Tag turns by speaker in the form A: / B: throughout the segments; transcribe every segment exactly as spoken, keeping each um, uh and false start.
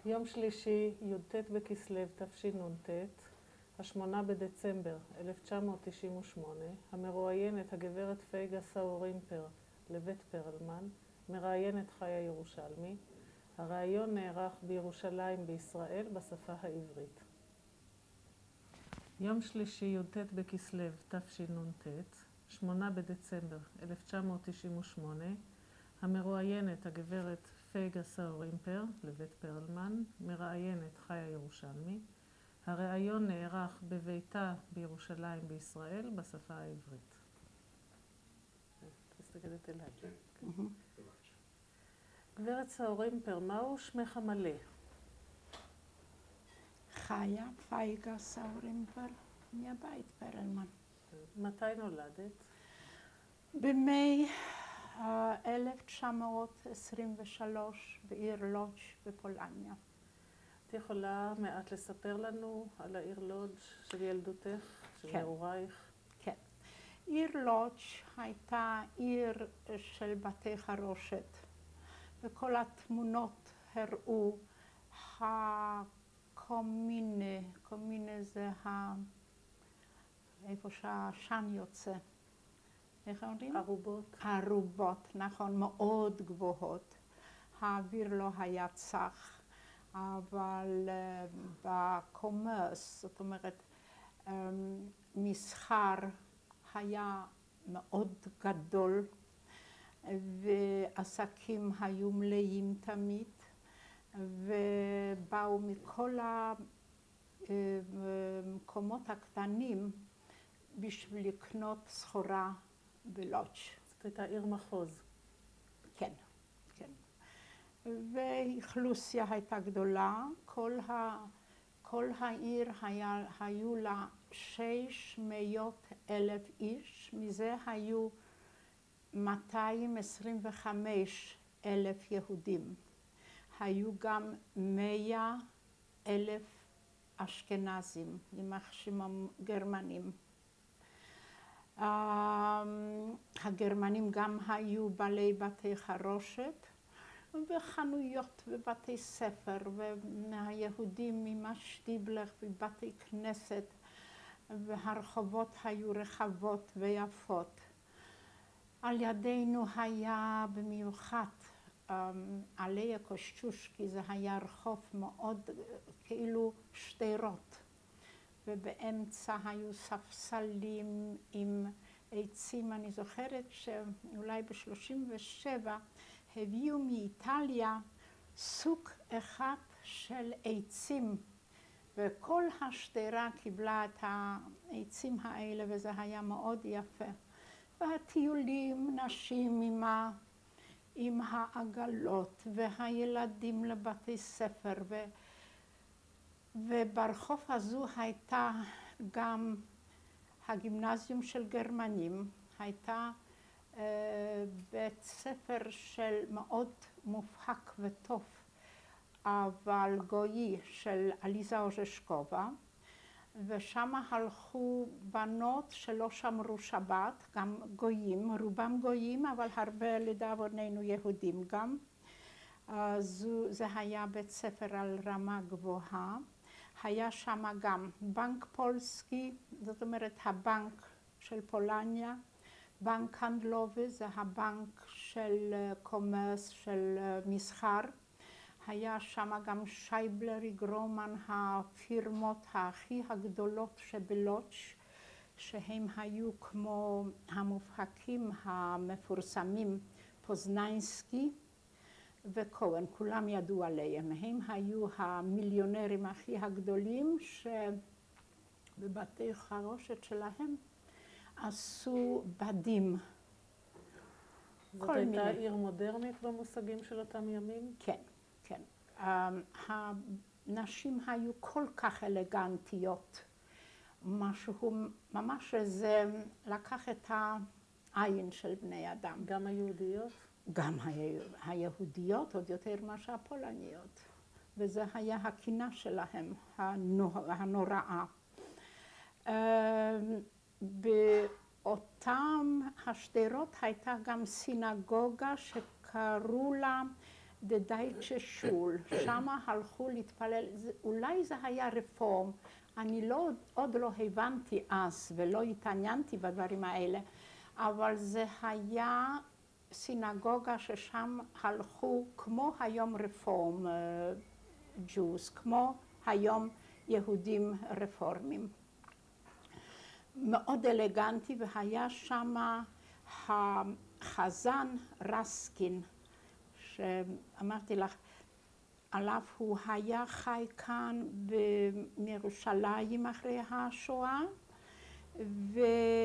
A: יום שלישי, י"ט בכסלו תשנ"ט, השמונה בדצמבר אלף תשע מאות תשעים ושמונה, המרואיינת הגברת פייגה סאו-רימפר לבית פרלמן, מראיינת חיה ירושלמי. הראיון נערך בירושלים בישראל בשפה העברית. יום שלישי, י"ט בכסלו תשנ"ט, שמונה בדצמבר אלף תשע מאות תשעים ושמונה, המרואיינת הגברת פייגה סאו-רימפר לבית פרלמן, מראיינת חיה ירושלמי. הראיון נערך בביתה בירושלים בישראל בשפה העברית. תסתכלת אליי. גברת סאו-רימפר, מהו שמך המלא?
B: חיה פייגה סאו-רימפר מהבית פרלמן.
A: מתי נולדת?
B: במאי אלף תשע מאות עשרים ושלוש בעיר לודז' בפולניה.
A: את יכולה מעט לספר לנו על העיר לודז' של ילדותך, של נעורייך?
B: כן. עיר לודז' הייתה עיר של בתי חרושת, וכל התמונות הראו הקומינה, קומינה זה ה... איפה שהעשן יוצא. איך אומרים?
A: ערובות.
B: ערובות, נכון, מאוד גבוהות. האוויר לא היה צח, אבל uh, בקומרס, זאת אומרת, um, מסחר היה מאוד גדול, ועסקים היו מלאים תמיד, ובאו מכל המקומות הקטנים בשביל לקנות סחורה בלודז'.
A: זאת הייתה עיר מחוז.
B: כן, כן. ואכלוסיה הייתה גדולה. כל, ה, כל העיר היה, היו לה שש מאות אלף איש, מזה היו מאתיים עשרים וחמישה אלף יהודים. היו גם מאה אלף אשכנזים, יימח שמם גרמנים. Uh, הגרמנים גם היו בעלי בתי חרושת וחנויות ובתי ספר, והיהודים ממשטיבלך ובתי כנסת, והרחובות היו רחבות ויפות. על ידינו היה במיוחד um, עליה קושצ'ושקי, זה היה רחוב מאוד כאילו שדרות. ובאמצע היו ספסלים עם עצים. אני זוכרת שאולי ב-שלושים ושבע הביאו מאיטליה סוג אחד של עצים, וכל השדרה קיבלה את העצים האלה, וזה היה מאוד יפה. והטיולים, נשים עם, ה, עם העגלות, והילדים לבתי ספר, ו... וברחוב הזו הייתה גם הגימנזיום של גרמנים, הייתה uh, בית ספר של מאוד מובהק וטוב, אבל גוי, של עליזה אוז'שקובה, ושם הלכו בנות שלא שמרו שבת, גם גויים, רובם גויים, אבל הרבה לדאבוננו יהודים גם. Uh, זו, זה היה בית ספר על רמה גבוהה. היה שם גם בנק פולסקי, זאת אומרת הבנק של פולניה, בנק הנדלובי, זה הבנק של קומרס, של מסחר. היה שם גם שייבלרי, גרומן, הפירמות הכי הגדולות שבלודז', שהם היו כמו המובהקים המפורסמים, פוזניינסקי וכהן, כולם ידעו עליהם. הם היו המיליונרים הכי הגדולים שבבתי חרושת שלהם עשו בדים.
A: זאת הייתה עיר מודרנית במושגים של אותם ימים?
B: כן, כן. הנשים היו כל כך אלגנטיות. משהו, ממש זה לקח את העין של בני אדם.
A: גם היהודיות?
B: גם היהודיות, עוד יותר מאשר הפולניות. וזה היה הקינה שלהם, הנוראה. באותם השדרות הייתה גם סינגוגה שקראו לה דדייטשה שול, שמה הלכו להתפלל, אולי זה היה רפורם, אני לא, עוד לא הבנתי אז ולא התעניינתי בדברים האלה, אבל זה היה סינגוגה ששם הלכו כמו היום רפורם ג'וס, כמו היום יהודים רפורמים. מאוד אלגנטי, והיה שם החזן רסקין, שאמרתי לך, עליו הוא היה חי כאן בירושלים אחרי השואה, ו...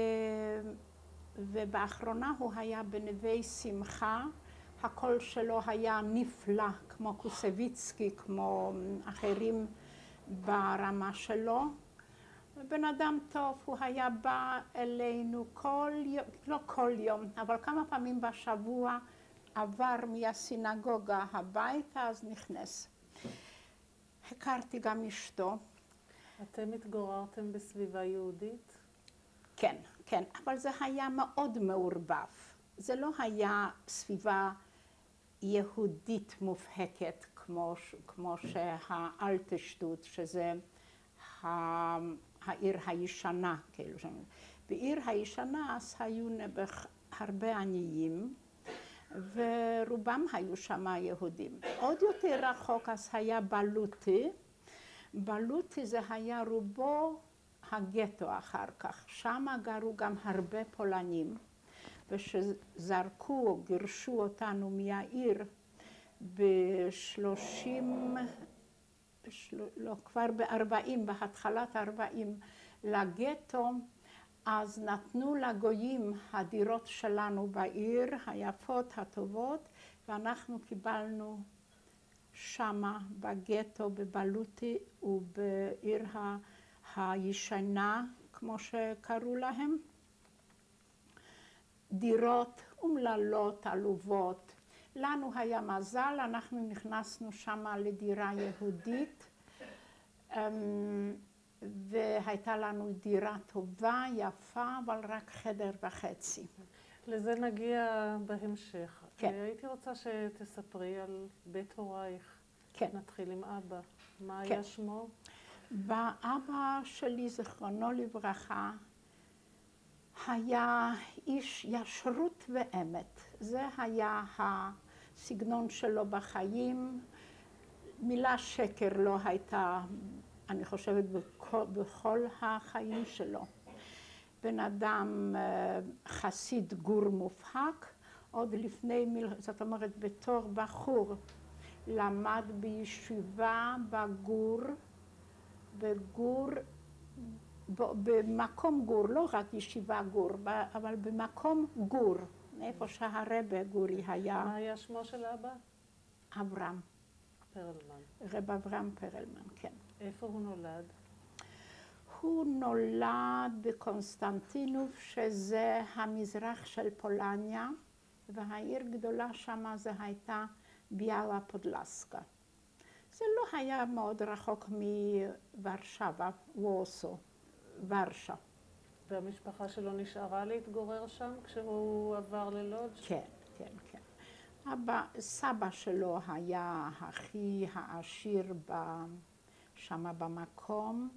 B: ובאחרונה הוא היה בנווה שמחה, הקול שלו היה נפלא, כמו קוסביצקי, כמו אחרים ברמה שלו. בן אדם טוב, הוא היה בא אלינו כל יום, לא כל יום, אבל כמה פעמים בשבוע עבר מהסינגוגה הביתה, אז נכנס. הכרתי גם אשתו.
A: אתם התגוררתם בסביבה יהודית?
B: כן, כן, אבל זה היה מאוד מעורבב. זה לא היה סביבה יהודית מובהקת, כמו, כמו שהאלטשטוט, שזה העיר הישנה. כאילו. בעיר הישנה אז היו נבח הרבה עניים, ורובם היו שם יהודים. עוד יותר רחוק אז היה בלוטי. בלוטי זה היה רובו הגטו אחר כך. שם גרו גם הרבה פולנים, ושזרקו או גירשו אותנו מהעיר בשלושים, לא, כבר בארבעים, בהתחלת ארבעים, לגטו, אז נתנו לגויים הדירות שלנו בעיר, היפות, הטובות, ואנחנו קיבלנו שמה בגטו, בבלוטי ובעיר ה... הישנה, כמו שקראו להם, דירות אומללות, עלובות. לנו היה מזל, אנחנו נכנסנו שמה לדירה יהודית, והייתה לנו דירה טובה, יפה, אבל רק חדר וחצי.
A: לזה נגיע בהמשך.
B: כן.
A: הייתי רוצה שתספרי על בית הורייך.
B: כן.
A: נתחיל עם אבא. מה
B: כן.
A: היה שמו?
B: ואבא שלי, זכרונו לברכה, היה איש ישרות ואמת. זה היה הסגנון שלו בחיים. מילה שקר לא הייתה, אני חושבת, בכל, בכל החיים שלו. בן אדם חסיד גור מובהק, עוד לפני, זאת אומרת, בתור בחור, למד בישיבה בגור, בגור, במקום גור, לא רק ישיבה גור, אבל במקום גור, איפה שהרבא גורי היה.
A: מה היה שמו של אבא?
B: אברהם.
A: פרלמן.
B: רב אברהם פרלמן, כן.
A: איפה הוא נולד?
B: הוא נולד בקונסטנטינוב, שזה המזרח של פולניה, והעיר גדולה שמה זה הייתה ביאלה פודלסקה. זה לא היה מאוד רחוק מוורשבה, וורסו, ורשה.
A: והמשפחה שלו נשארה להתגורר שם כשהוא עבר ללודג'?
B: כן, כן, כן. אבא, סבא שלו היה הכי העשיר שמה במקום,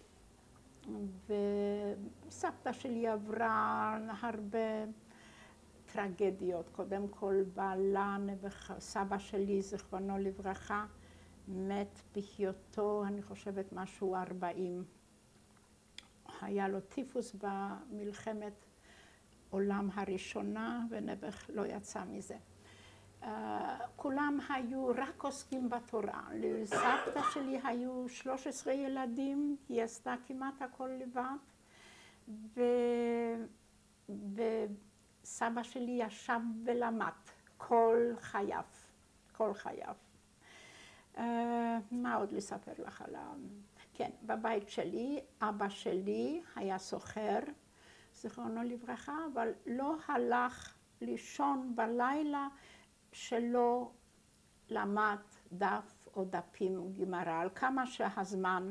B: וסבתא שלי עברה הרבה טרגדיות. קודם כל בעלה, סבא שלי, זכרונו לברכה, מת בהיותו, אני חושבת, משהו ארבעים. היה לו טיפוס במלחמת עולם הראשונה, ונבח לא יצא מזה. Uh, כולם היו רק עוסקים בתורה. לסבתא שלי היו שלושה עשר ילדים, היא עשתה כמעט הכל לבד, ו... וסבא שלי ישב ולמד כל חייו, כל חייו. Uh, מה עוד לספר לך על ה... כן, בבית שלי, אבא שלי היה סוחר, זכרונו לברכה, אבל לא הלך לישון בלילה שלא למד דף או דפים גמרא, על כמה שהזמן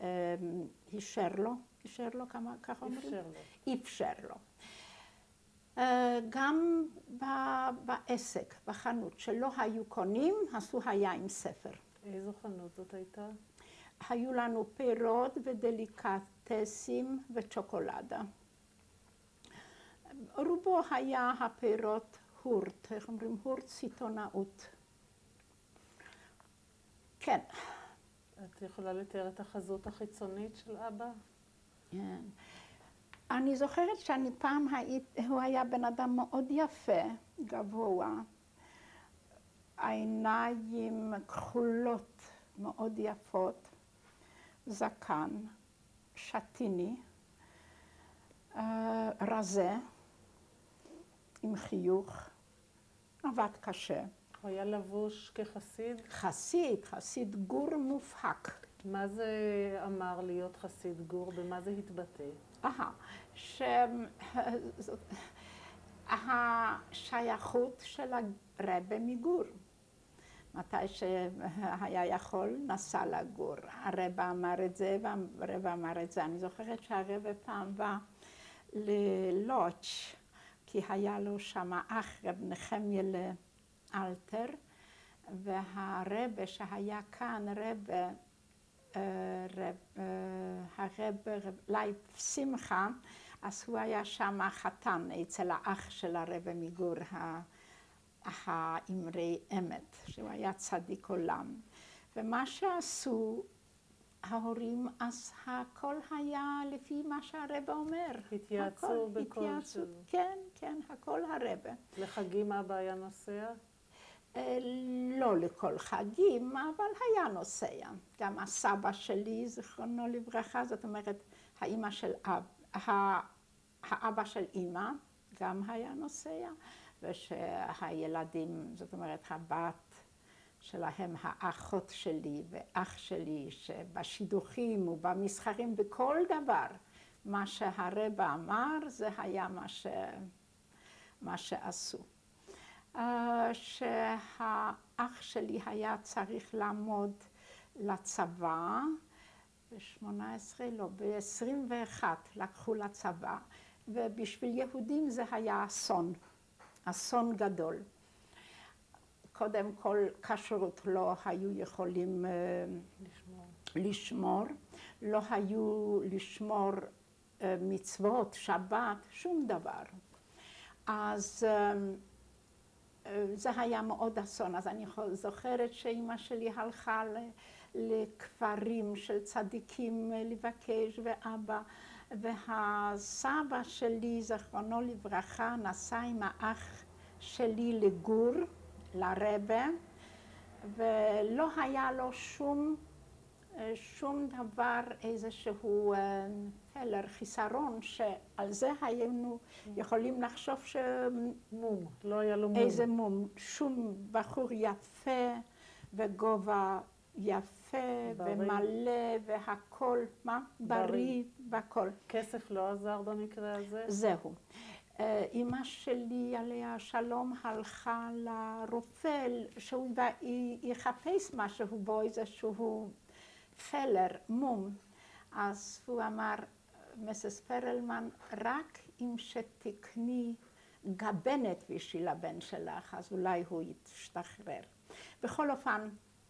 B: הישר לו, הישר לו, כמה, ככה אומרים?
A: אפשר לו.
B: אפשר לו. גם בעסק, בחנות, שלא היו קונים, עשו היה עם ספר.
A: איזו חנות זאת הייתה?
B: היו לנו פירות ודליקטסים וצ'וקולדה. רובו היה הפירות הורט, איך אומרים? הורט סיטונאות. כן.
A: את יכולה לתאר את החזות החיצונית של אבא?
B: כן. אני זוכרת שאני פעם היית, הוא היה בן אדם מאוד יפה, גבוה, עיניים כחולות מאוד יפות, זקן, שתיני, רזה, עם חיוך, עבד קשה.
A: הוא היה לבוש כחסיד?
B: חסיד, חסיד גור מובהק.
A: מה זה אמר להיות חסיד גור? במה זה התבטא?
B: אהה, שהשייכות של הרבי מגור. מתי שהיה יכול, נסע לגור. הרבי אמר את זה והרבי אמר את זה. אני זוכרת שהרבי פעם בא ללוטש, כי היה לו שם אח רב נחמיה לאלתר, והרבי שהיה כאן, רבי, הרב לייב שמחה, אז הוא היה שם חתן אצל האח של הרבי מגור, האמרי אמת, שהוא היה צדיק עולם. ומה שעשו ההורים, אז הכל היה לפי מה שהרבי אומר.
A: התייעצו בכל שלו.
B: כן, כן, הכל הרבי.
A: לחגים אבא היה נוסע?
B: לא לכל חגים, אבל היה נוסע. גם הסבא שלי, זיכרונו לברכה, זאת אומרת, האמא של אב, האבא של אמא, גם היה נוסע, ושהילדים, זאת אומרת, הבת שלהם, האחות שלי ואח שלי, שבשידוכים ובמסחרים, בכל דבר, מה שהרבי אמר, זה היה מה, ש... מה שעשו. Uh, שהאח שלי היה צריך לעמוד לצבא, ב-שמונה עשרה, לא, ב-עשרים ואחת לקחו לצבא, ובשביל יהודים זה היה אסון, אסון גדול. קודם כל, כשרות לא היו יכולים uh, לשמור. לשמור, לא היו לשמור uh, מצוות, שבת, שום דבר. אז uh, זה היה מאוד אסון, אז אני זוכרת שאמא שלי הלכה לכפרים של צדיקים לבקש, ואבא, והסבא שלי, זכרונו לברכה, נסע עם האח שלי לגור, לרבי, ולא היה לו שום, שום דבר, איזשהו פלר, חיסרון, שעל זה היינו יכולים לחשוב ש...
A: מום, לא היה לו מום.
B: איזה מום, שום בחור יפה וגובה יפה בריא. ומלא והכל, מה? בריא, בריא בכל.
A: כסף לא עזר במקרה הזה?
B: זהו. אמא שלי עליה השלום הלכה לרופא שהוא יחפש משהו בו, איזשהו פלר, מום. אז הוא אמר, מסס פרלמן, רק אם שתקני גבנת בשביל הבן שלך, אז אולי הוא ישתחרר. בכל אופן,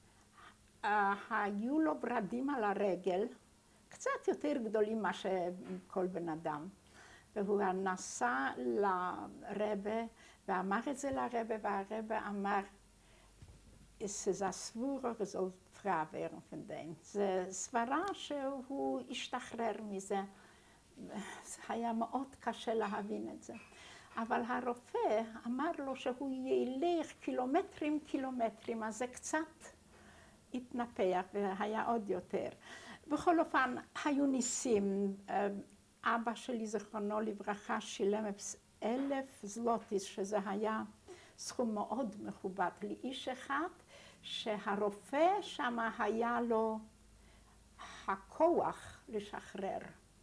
B: היו לו ברדים על הרגל, קצת יותר גדולים מה שכל בן אדם. והוא נסע לרבי ואמר את זה לרבי, והרבי אמר, זה סבורה וזאת פראבר פנדיין. זה סברה שהוא השתחרר מזה. זה היה מאוד קשה להבין את זה. אבל הרופא אמר לו שהוא ילך קילומטרים קילומטרים, אז זה קצת התנפח והיה עוד יותר. בכל אופן, היו ניסים. אבא שלי, זכרונו לברכה, שילם אלף זלוטיס, שזה היה סכום מאוד מכובד לאיש אחד, שהרופא שם היה לו הכוח לשחרר.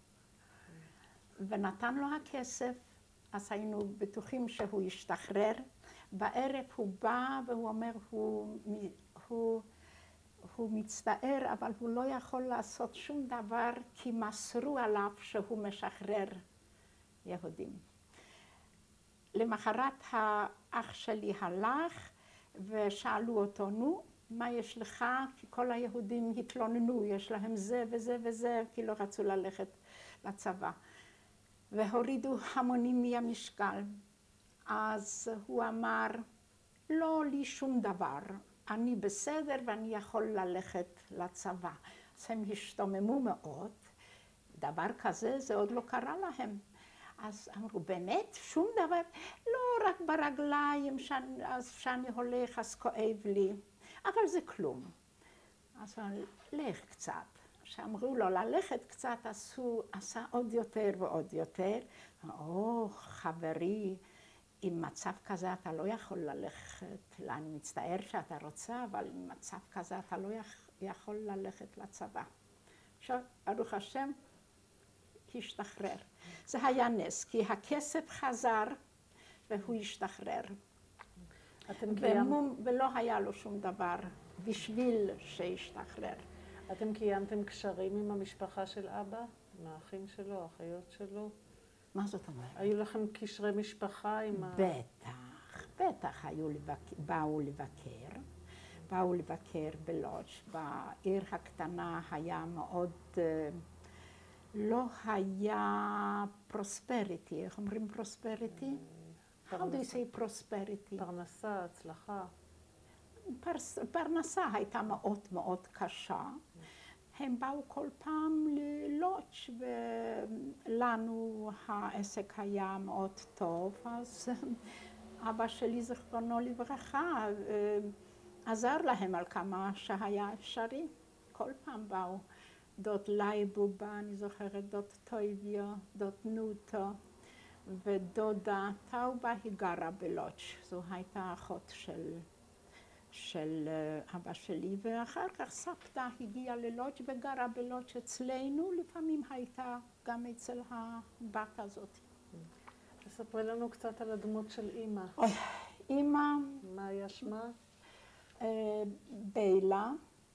B: ונתן לו הכסף, אז היינו בטוחים שהוא ישתחרר. בערב הוא בא והוא אומר, הוא, הוא, הוא מצטער, אבל הוא לא יכול לעשות שום דבר, כי מסרו עליו שהוא משחרר יהודים. למחרת האח שלי הלך ושאלו אותו, נו, מה יש לך? כי כל היהודים התלוננו, יש להם זה וזה וזה, כי לא רצו ללכת לצבא. והורידו המונים מהמשקל. אז הוא אמר, לא לי שום דבר, אני בסדר ואני יכול ללכת לצבא. אז הם השתוממו מאוד, דבר כזה זה עוד לא קרה להם. אז אמרו, באמת? שום דבר? לא, רק ברגליים, שאני, אז כשאני הולך אז כואב לי, אבל זה כלום. אז הוא אמר, לך קצת. כשאמרו לו ללכת קצת, אז הוא עשה עוד יותר ועוד יותר. או, חברי, עם מצב כזה אתה לא יכול ללכת, אני מצטער שאתה רוצה, אבל עם מצב כזה אתה לא יכול ללכת לצבא. עכשיו, ברוך השם, השתחרר. זה היה נס, כי הכסף חזר והוא השתחרר.
A: אתם קיימתם...
B: ולא היה לו שום דבר בשביל שישתחרר.
A: אתם קיימתם קשרים עם המשפחה של אבא? עם האחים שלו, האחיות שלו?
B: מה זאת אומרת?
A: היו לכם קשרי משפחה עם ה...
B: בטח, בטח היו לבק... באו לבקר. באו לבקר בלודג'. בעיר הקטנה היה מאוד... לא היה פרוספריטי. איך אומרים פרוספריטי? How do you say prosperity?
A: פרנסה, הצלחה.
B: פרס, פרנסה הייתה מאוד מאוד קשה. הם באו כל פעם ללודג' ולנו העסק היה מאוד טוב, אז אבא שלי זכרונו לברכה עזר להם על כמה שהיה אפשרי. כל פעם באו דוד לייבובה, אני זוכרת דוד טויביו, דוד נוטו ודודה טאובה היא גרה בלודג'. זו הייתה אחות של של אבא שלי, ואחר כך סבתא הגיעה ללודג' וגרה בלודג' אצלנו, לפעמים הייתה גם אצל הבת הזאת.
A: תספרי לנו קצת על הדמות של אימא.
B: אוי, אימא...
A: מה היה שמה?
B: ביילה.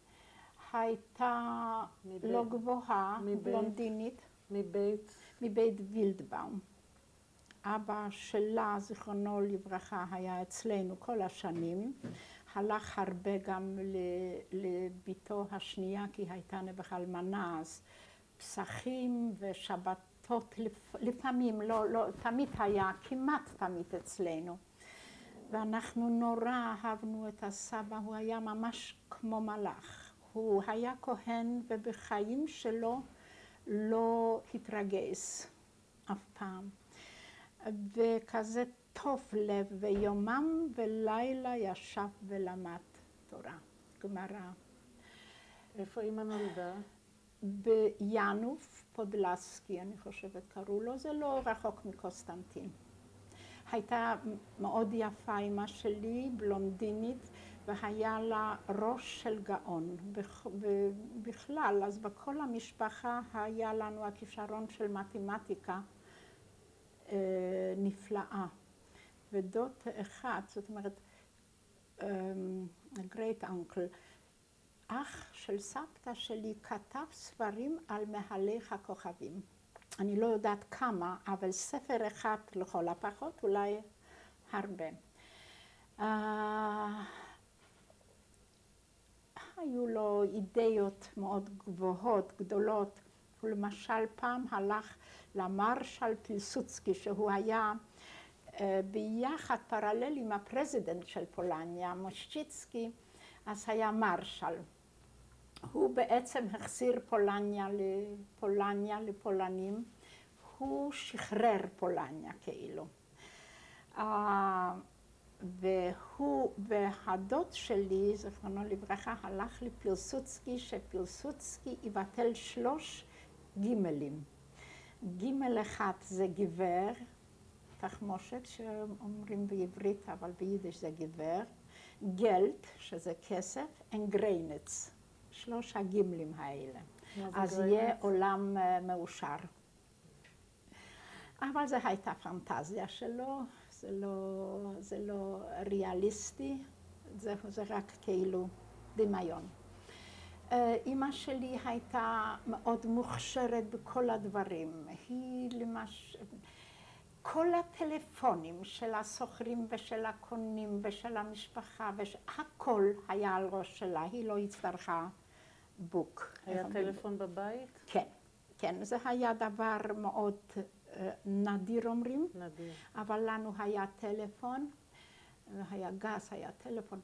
B: הייתה לא גבוהה, בלונדינית.
A: מבית?
B: מבית וילדבאום. אבא שלה, זיכרונו לברכה, היה אצלנו כל השנים. הלך הרבה גם לביתו השנייה, כי הייתה נבח אלמנה, אז פסחים ושבתות לפעמים, לא, לא, תמיד היה, כמעט תמיד אצלנו. ואנחנו נורא אהבנו את הסבא, הוא היה ממש כמו מלאך. הוא היה כהן ובחיים שלו לא התרגש אף פעם. וכזה טוב לב, ויומם ולילה ישב ולמד תורה, גמרא.
A: איפה אימא נולדה?
B: ביאנוף פודלסקי, אני חושבת קראו לו, זה לא רחוק מקוסטנטין. הייתה מאוד יפה אימא שלי, בלונדינית, והיה לה ראש של גאון. בכלל, אז בכל המשפחה היה לנו הכישרון של מתמטיקה נפלאה. ודוד אחד, זאת אומרת, גרייט אנקל, אח של סבתא שלי כתב ספרים על מהלך הכוכבים. אני לא יודעת כמה, אבל ספר אחד לכל הפחות, אולי הרבה. Uh, היו לו אידאות מאוד גבוהות, גדולות. הוא למשל פעם הלך למרשל פילסוצקי, שהוא היה uh, ביחד פרלל עם הפרזידנט של פולניה, מושצ'יצקי, אז היה מרשל. הוא בעצם החזיר פולניה לפולניה, לפולנים. הוא שחרר פולניה כאילו. Uh, והוא והדוד שלי, זכרונו לברכה, הלך לפילסוצקי, שפילסוצקי יבטל שלוש גימלים. גימל אחד זה גבר, תחמושת שאומרים בעברית, אבל ביידיש זה גבר, גלט, שזה כסף, אנגריינץ. שלוש הגימלים האלה. אז יהיה עולם מאושר. אבל זו הייתה פנטזיה שלו, זה לא, זה לא ריאליסטי, זה, זה רק כאילו דמיון. אמא שלי הייתה מאוד מוכשרת בכל הדברים. היא למשל, כל הטלפונים של הסוחרים ושל הקונים ושל המשפחה, הכל היה על ראש שלה, היא לא הצטרכה בוק.
A: היה טלפון בבית?
B: כן, כן, זה היה דבר מאוד נדיר אומרים.
A: נדיר.
B: אבל לנו היה טלפון, היה גז, היה טלפון,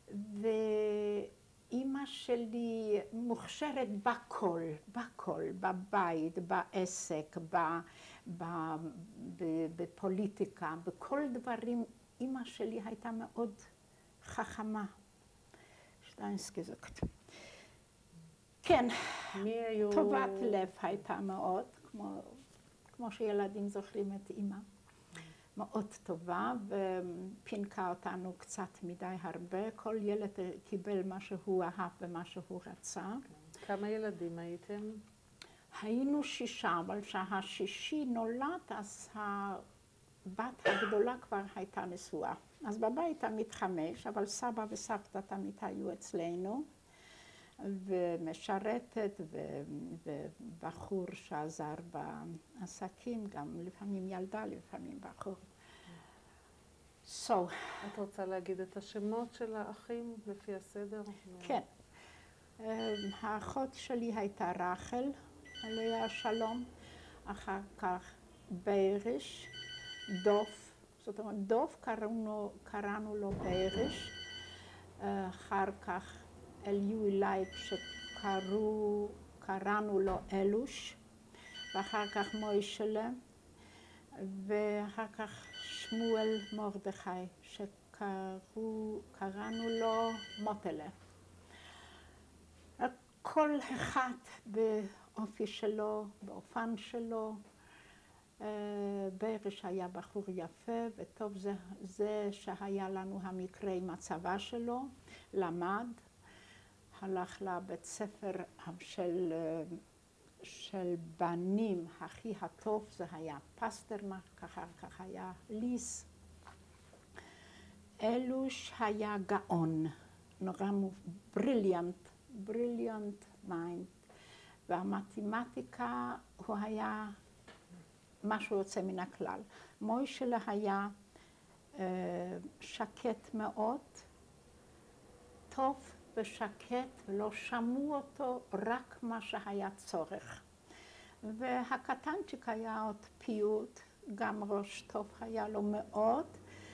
B: ואימא שלי מוכשרת בכל, בכל, בבית, בעסק, ב, ב, ב, בפוליטיקה, בכל דברים. אימא שלי הייתה מאוד חכמה. שטיינסקי זאת. כן,
A: מי היו...
B: טובת לב הייתה מאוד, כמו, כמו שילדים זוכרים את אימא. מאוד טובה, ופינקה אותנו קצת מדי הרבה. כל ילד קיבל מה שהוא אהב ומה שהוא רצה.
A: כמה ילדים הייתם?
B: היינו שישה, אבל כשהשישי נולד, אז הבת הגדולה כבר הייתה נשואה. אז בבית תמיד חמש, אבל סבא וסבתא תמיד היו אצלנו. ומשרתת, ובחור שעזר בעסקים, גם לפעמים ילדה, לפעמים בחור. So,
A: את רוצה להגיד את השמות של האחים לפי הסדר?
B: כן. האחות שלי הייתה רחל, עליה השלום, אחר כך ביירש, דוף, זאת אומרת, דוף קראנו, קראנו לו ביירש, אחר כך אליהו לייב שקראו, קראנו לו אלוש, ואחר כך מוישלה, ואחר כך שמואל מרדכי, שקראו, קראנו לו מוטלה. כל אחד באופי שלו, באופן שלו. ביירש היה בחור יפה, וטוב זה, זה שהיה לנו המקרה עם הצבא שלו, למד. הלך לבית ספר של, של בנים, הכי הטוב, זה היה פסטרנק, אחר כך היה ליס. אלוש היה גאון, נורא בריליאנט, בריליאנט מיינד, והמתמטיקה הוא היה משהו יוצא מן הכלל. מוישלה היה אה, שקט מאוד, טוב, ושקט, ולא שמעו אותו רק מה שהיה צורך. והקטנצ'יק היה עוד פיוט, גם ראש טוב היה לו מאוד,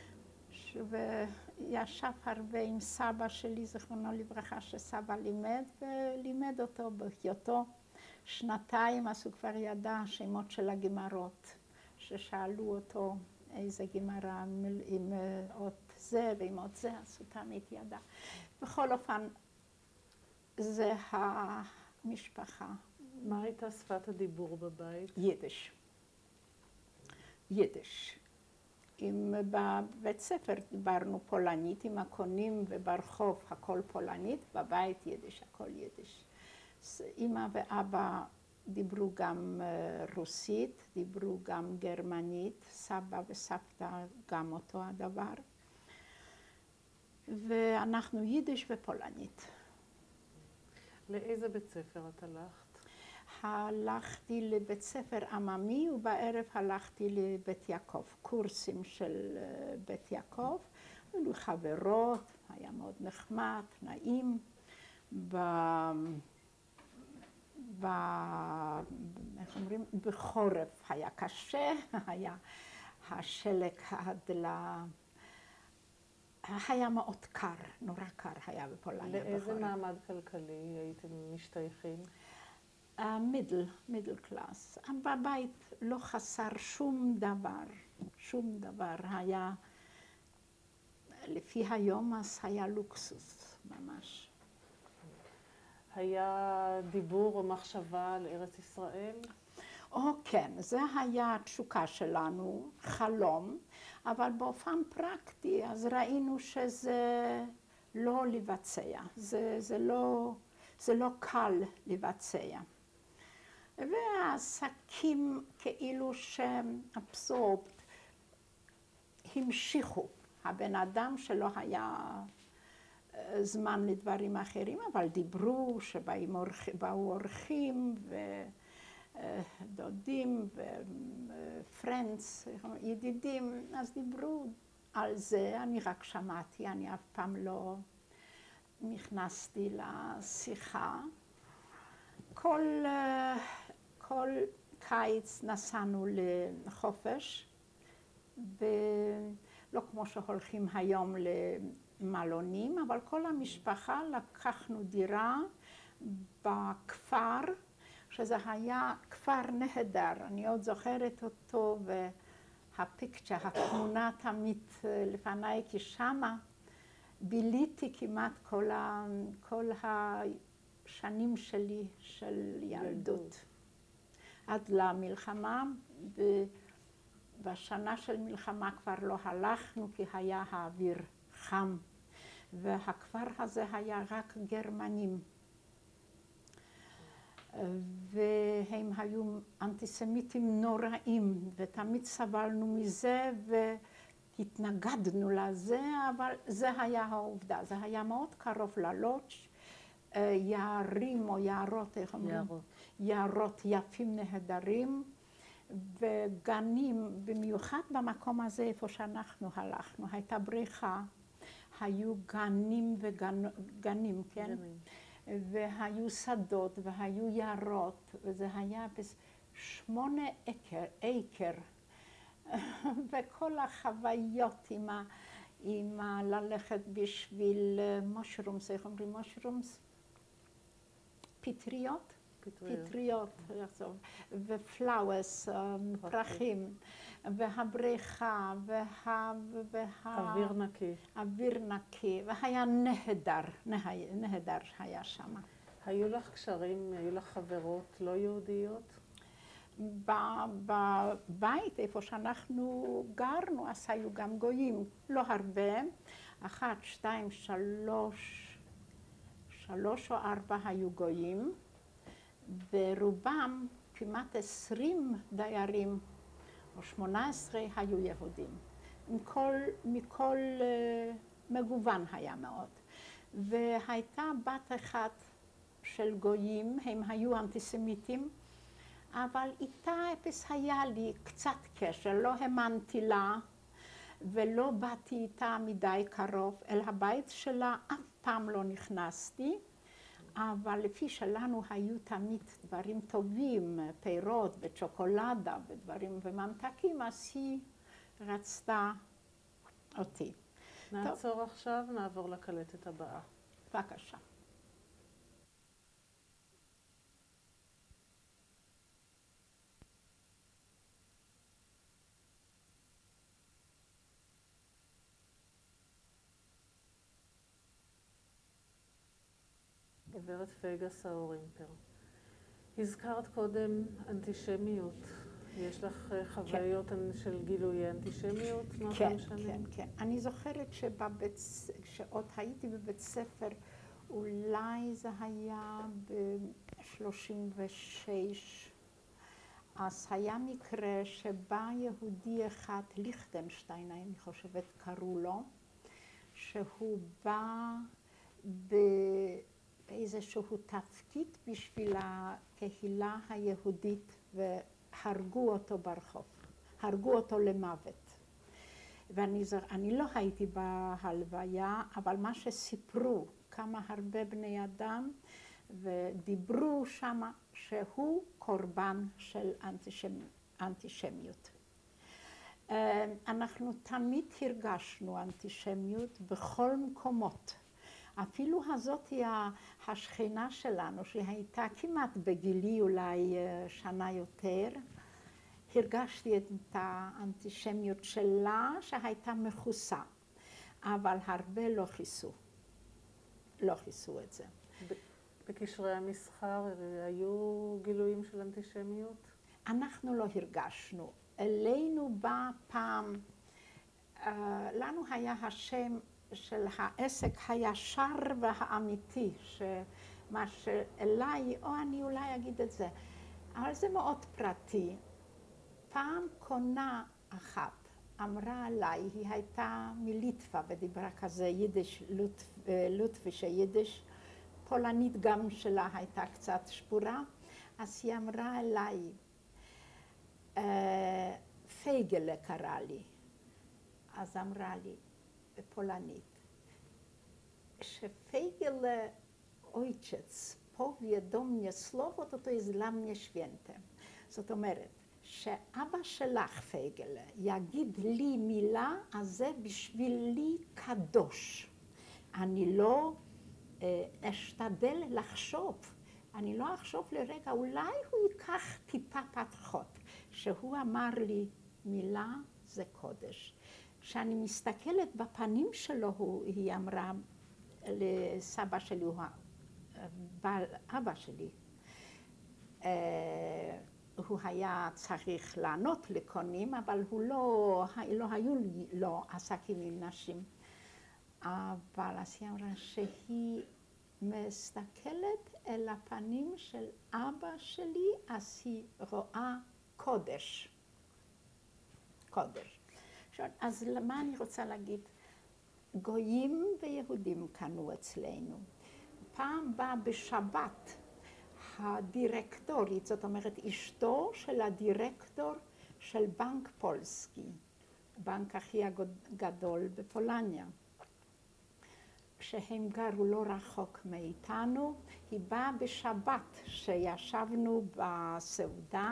B: וישב הרבה עם סבא שלי, זכרונו לברכה, שסבא לימד, ולימד אותו בהיותו שנתיים, אז הוא כבר ידע שמות של הגמרות, ששאלו אותו איזה גמרה עם עוד זה ועם עוד זה, אז הוא תמיד ידע. בכל אופן, זה המשפחה.
A: מה הייתה שפת הדיבור בבית?
B: יידיש. יידיש. אם בבית ספר דיברנו פולנית, עם הקונים וברחוב הכל פולנית, בבית יידיש, הכל יידיש. אמא ואבא דיברו גם רוסית, דיברו גם גרמנית, סבא וסבתא גם אותו הדבר. ואנחנו יידיש ופולנית.
A: לאיזה בית ספר את הלכת?
B: הלכתי לבית ספר עממי, ובערב הלכתי לבית יעקב, קורסים של בית יעקב. היו חברות, היה מאוד נחמד, נעים. ב... ב... איך אומרים? בחורף היה קשה, היה השלג הדלה. היה מאוד קר, נורא קר היה בפולניה.
A: לאיזה מעמד כלכלי הייתם משתייכים?
B: מידל, מידל קלאס. בבית לא חסר שום דבר, שום דבר. היה, לפי היום אז היה לוקסוס ממש.
A: היה דיבור או מחשבה על ארץ ישראל?
B: או כן, זה היה התשוקה שלנו, חלום, אבל באופן פרקטי, אז ראינו שזה לא לבצע, זה, זה, לא, זה לא קל לבצע. והעסקים כאילו שאבסורבט המשיכו. הבן אדם שלא היה זמן לדברים אחרים, אבל דיברו שבאו אורחים ודודים פרנדס, ידידים, אז דיברו על זה, אני רק שמעתי, אני אף פעם לא נכנסתי לשיחה. כל, כל קיץ נסענו לחופש, ולא כמו שהולכים היום למלונים, אבל כל המשפחה לקחנו דירה בכפר, שזה היה כפר נהדר, אני עוד זוכרת אותו, והפיקצ'ה, התמונה תמיד לפניי, כי שמה ביליתי כמעט כל, ה, כל השנים שלי של ילדות. עד למלחמה, בשנה של מלחמה כבר לא הלכנו, כי היה האוויר חם, והכפר הזה היה רק גרמנים. והם היו אנטיסמיטים נוראים, ותמיד סבלנו מזה והתנגדנו לזה, אבל זה היה העובדה. זה היה מאוד קרוב ללודג', יערים או יערות, איך אומרים?
A: יערות.
B: יערות יפים נהדרים, וגנים, במיוחד במקום הזה איפה שאנחנו הלכנו, הייתה בריכה, היו גנים וגנים, כן? גנים. והיו שדות והיו יערות, וזה היה בשמונה אקר, אקר. וכל החוויות עם, ה, עם ה, ללכת בשביל מושרומס, איך אומרים מושרומס? פטריות? פטריות, ופלאוורס, פרחים, והבריכה, וה...
A: אוויר נקי.
B: אוויר נקי, והיה נהדר, נהדר היה שם.
A: היו לך קשרים, היו לך חברות לא יהודיות?
B: בבית, איפה שאנחנו גרנו, אז היו גם גויים, לא הרבה, אחת, שתיים, שלוש, שלוש או ארבע היו גויים, ורובם, כמעט עשרים דיירים, או שמונה עשרה היו יהודים. מכל, מכל uh, מגוון היה מאוד. והייתה בת אחת של גויים, הם היו אנטיסמיטים, אבל איתה אפס היה לי קצת קשר, לא האמנתי לה, ולא באתי איתה מדי קרוב אל הבית שלה, אף פעם לא נכנסתי. אבל לפי שלנו היו תמיד דברים טובים, פירות וצ'וקולדה ודברים וממתקים, אז היא רצתה אותי.
A: נעצור טוב. עכשיו, נעבור לקלטת הבאה.
B: בבקשה.
A: גברת פייגה סאורימפר, הזכרת קודם אנטישמיות. יש לך חוויות כן. של גילוי אנטישמיות מאותם שנים?
B: כן, כן. אני זוכרת שבבית, כשעוד הייתי בבית ספר, אולי זה היה ב-שלושים ושש, אז היה מקרה שבא יהודי אחד, ליכטנשטיין, אני חושבת קראו לו, שהוא בא ב... באיזשהו תפקיד בשביל הקהילה היהודית והרגו אותו ברחוב, הרגו אותו למוות. ואני אני לא הייתי בהלוויה, אבל מה שסיפרו כמה הרבה בני אדם ודיברו שמה שהוא קורבן של אנטישמ, אנטישמיות. אנחנו תמיד הרגשנו אנטישמיות בכל מקומות. אפילו הזאת היא השכנה שלנו, שהייתה כמעט בגילי אולי שנה יותר, הרגשתי את האנטישמיות שלה שהייתה מכוסה, אבל הרבה לא חיסו, לא חיסו את זה.
A: בקשרי המסחר היו גילויים של אנטישמיות?
B: אנחנו לא הרגשנו. אלינו בא פעם, לנו היה השם של העסק הישר והאמיתי, שמה שאליי, או אני אולי אגיד את זה, אבל זה מאוד פרטי. פעם קונה אחת אמרה עליי, היא הייתה מליטווה ודיברה כזה יידיש, לוטבישה יידיש, פולנית גם שלה הייתה קצת שבורה, אז היא אמרה עליי, פייגלה קרא לי. אז אמרה לי בפולנית, שפייגלה אויצ'ץ, פוביה דומניה סלובות, אותו jest dla mnie święte. זאת אומרת, שאבא שלך פייגלה יגיד לי מילה, אז זה בשבילי קדוש. אני לא אשתדל לחשוב, אני לא אחשוב לרגע, אולי הוא ייקח טיפה פחות. שהוא אמר לי מילה זה קודש. כשאני מסתכלת בפנים שלו, היא אמרה לסבא שלי, הוא בעל אבא שלי, הוא היה צריך לענות לקונים, אבל הוא לא, לא היו לו עסקים עם נשים. אבל אז היא אמרה שהיא מסתכלת אל הפנים של אבא שלי, אז היא רואה קודש. קודש. אז למה אני רוצה להגיד? גויים ויהודים קנו אצלנו. פעם באה בשבת הדירקטורית, זאת אומרת אשתו של הדירקטור של בנק פולסקי, הבנק הכי גדול בפולניה. שהם גרו לא רחוק מאיתנו, היא באה בשבת שישבנו בסעודה,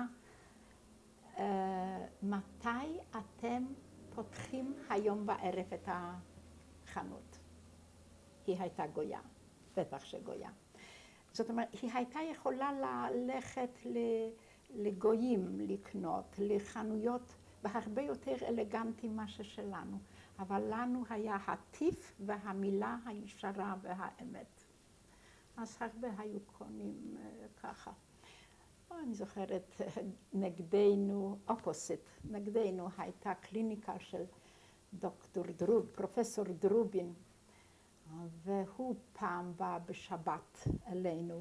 B: מתי אתם פותחים היום בערב את החנות? היא הייתה גויה, בטח שגויה. זאת אומרת, היא הייתה יכולה ללכת לגויים לקנות, לחנויות בהרבה יותר אלגנטיים מה ששלנו. אבל לנו היה הטיף והמילה הישרה והאמת. אז הרבה היו קונים ככה. אני זוכרת, נגדנו, אופוסיט, נגדנו הייתה קליניקה של דוקטור דרוב, פרופסור דרובין, והוא פעם בא בשבת אלינו,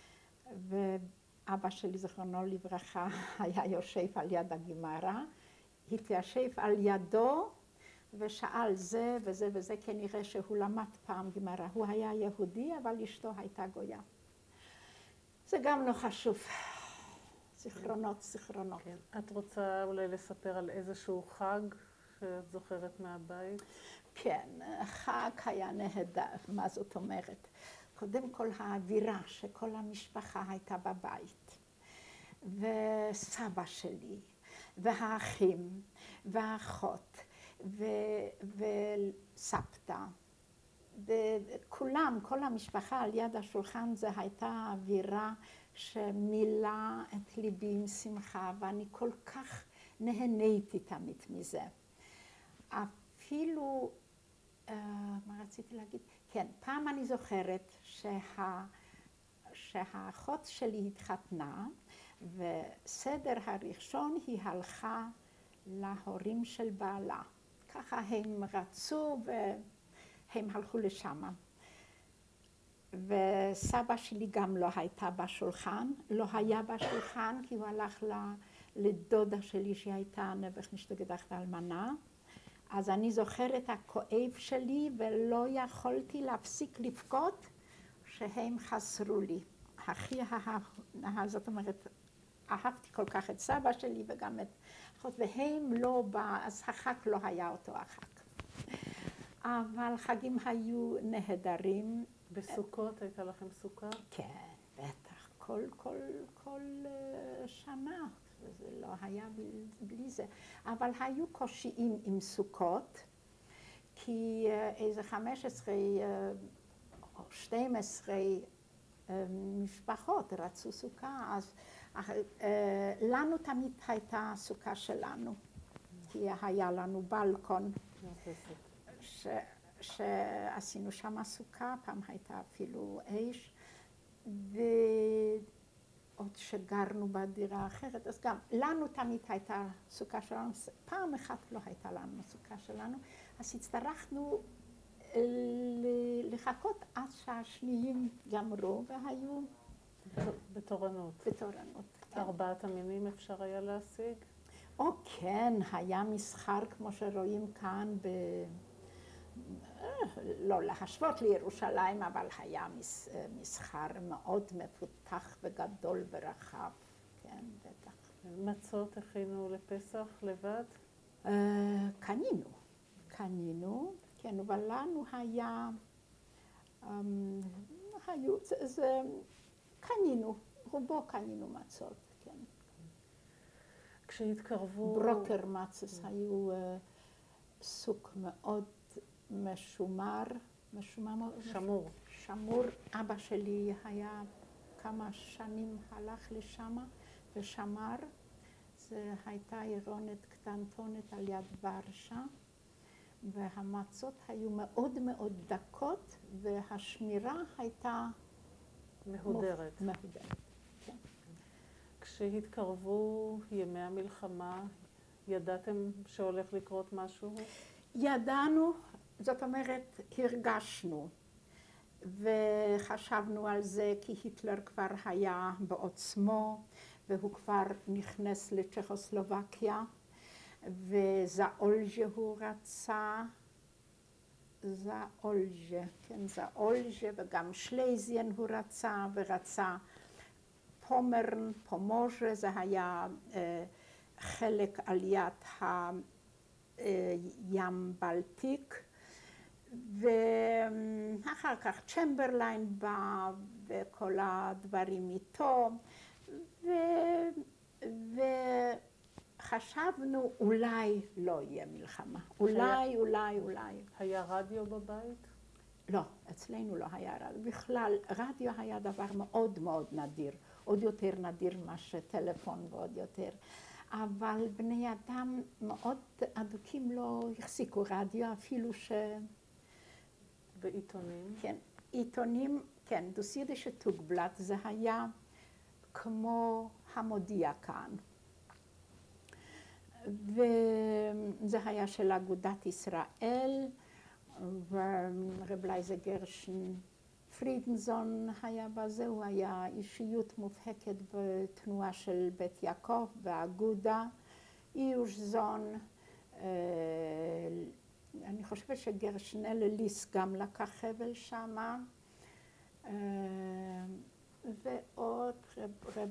B: ואבא שלי, זכרונו לברכה, היה יושב על יד הגמרא, התיישב על ידו, ושאל זה וזה וזה, כנראה שהוא למד פעם גמרא. הוא היה יהודי, אבל אשתו הייתה גויה. זה גם לא חשוב. זיכרונות, זיכרונות.
A: כן. את רוצה אולי לספר על איזשהו חג שאת זוכרת מהבית?
B: כן, חג היה נהדר. מה זאת אומרת? קודם כל האווירה שכל המשפחה הייתה בבית. וסבא שלי, והאחים, והאחות. וסבתא, וכולם, כל המשפחה על יד השולחן, זה הייתה אווירה שמילא את ליבי עם שמחה, ואני כל כך נהניתי תמיד מזה. אפילו, מה רציתי להגיד? כן, פעם אני זוכרת שה, שהאחות שלי התחתנה, וסדר הראשון היא הלכה להורים של בעלה. ככה הם רצו והם הלכו לשם. וסבא שלי גם לא הייתה בשולחן, לא היה בשולחן, כי הוא הלך לדודה שלי שהייתה נבח נשתגדחת אלמנה. אז אני זוכרת הכואב שלי ולא יכולתי להפסיק לבכות שהם חסרו לי. הכי אהב, זאת אומרת, אהבתי כל כך את סבא שלי וגם את אחות, והם לא בא, אז החג לא היה אותו החג. אבל חגים היו נהדרים.
A: בסוכות הייתה לכם סוכה?
B: כן, בטח, כל, כל, כל שנה, זה לא היה בלי זה. אבל היו קושיים עם סוכות, כי איזה חמש עשרה או שתים עשרה משפחות רצו סוכה, אז לנו תמיד הייתה סוכה שלנו, כי היה לנו בלקון, ש, שעשינו שם סוכה, פעם הייתה אפילו אש, ועוד שגרנו בדירה אחרת, אז גם לנו תמיד הייתה סוכה שלנו, פעם אחת לא הייתה לנו סוכה שלנו, אז הצטרכנו לחכות עד שהשניים גמרו והיו
A: בתורנות.
B: בתורנות, כן.
A: ארבעת המינים אפשר היה להשיג?
B: או כן, היה מסחר כמו שרואים כאן, ב... לא להשוות לירושלים, אבל היה מסחר מאוד מפותח וגדול ורחב, כן, בטח.
A: מצות הכינו לפסח לבד?
B: קנינו, קנינו, כן, אבל לנו היה, היו, זה, קנינו, רובו קנינו מצות, כן.
A: כשהתקרבו...
B: ברוקר מצות היו סוג מאוד משומר, משומר,
A: שמור.
B: שמור. אבא שלי היה כמה שנים הלך לשם ושמר. זו הייתה עירונת קטנטונת על יד ורשה, והמצות היו מאוד מאוד דקות, והשמירה הייתה
A: מהודרת.
B: מהודרת, כן.
A: כשהתקרבו ימי המלחמה, ידעתם שהולך לקרות משהו?
B: ידענו, זאת אומרת, הרגשנו, וחשבנו על זה כי היטלר כבר היה בעוצמו, והוא כבר נכנס לצ'כוסלובקיה, וזאולז'ה הוא רצה, זאולז'ה, כן, זאולז'ה, וגם שלייזיין הוא רצה, ורצה פומרן, פומוז'ה, זה היה אה, חלק על יד הים בלטיק, ואחר כך צ'מברליין בא, וכל הדברים איתו, ו... וחשבנו אולי לא יהיה מלחמה, אולי, היה... אולי, אולי.
A: היה רדיו בבית?
B: לא, אצלנו לא היה רדיו. בכלל, רדיו היה דבר מאוד מאוד נדיר, עוד יותר נדיר מה שטלפון ועוד יותר. אבל בני אדם מאוד אדוקים לא החזיקו רדיו, אפילו ש...
A: ועיתונים?
B: כן, עיתונים, כן, דוס יידישה טוגבלט, זה היה כמו המודיע כאן. וזה היה של אגודת ישראל, ורב לייזר גרשן פרידנזון היה בזה, הוא היה אישיות מובהקת בתנועה של בית יעקב והאגודה, איושזון, אני חושבת שגרשנל ליס גם לקח חבל שמה, ועוד רב, רב,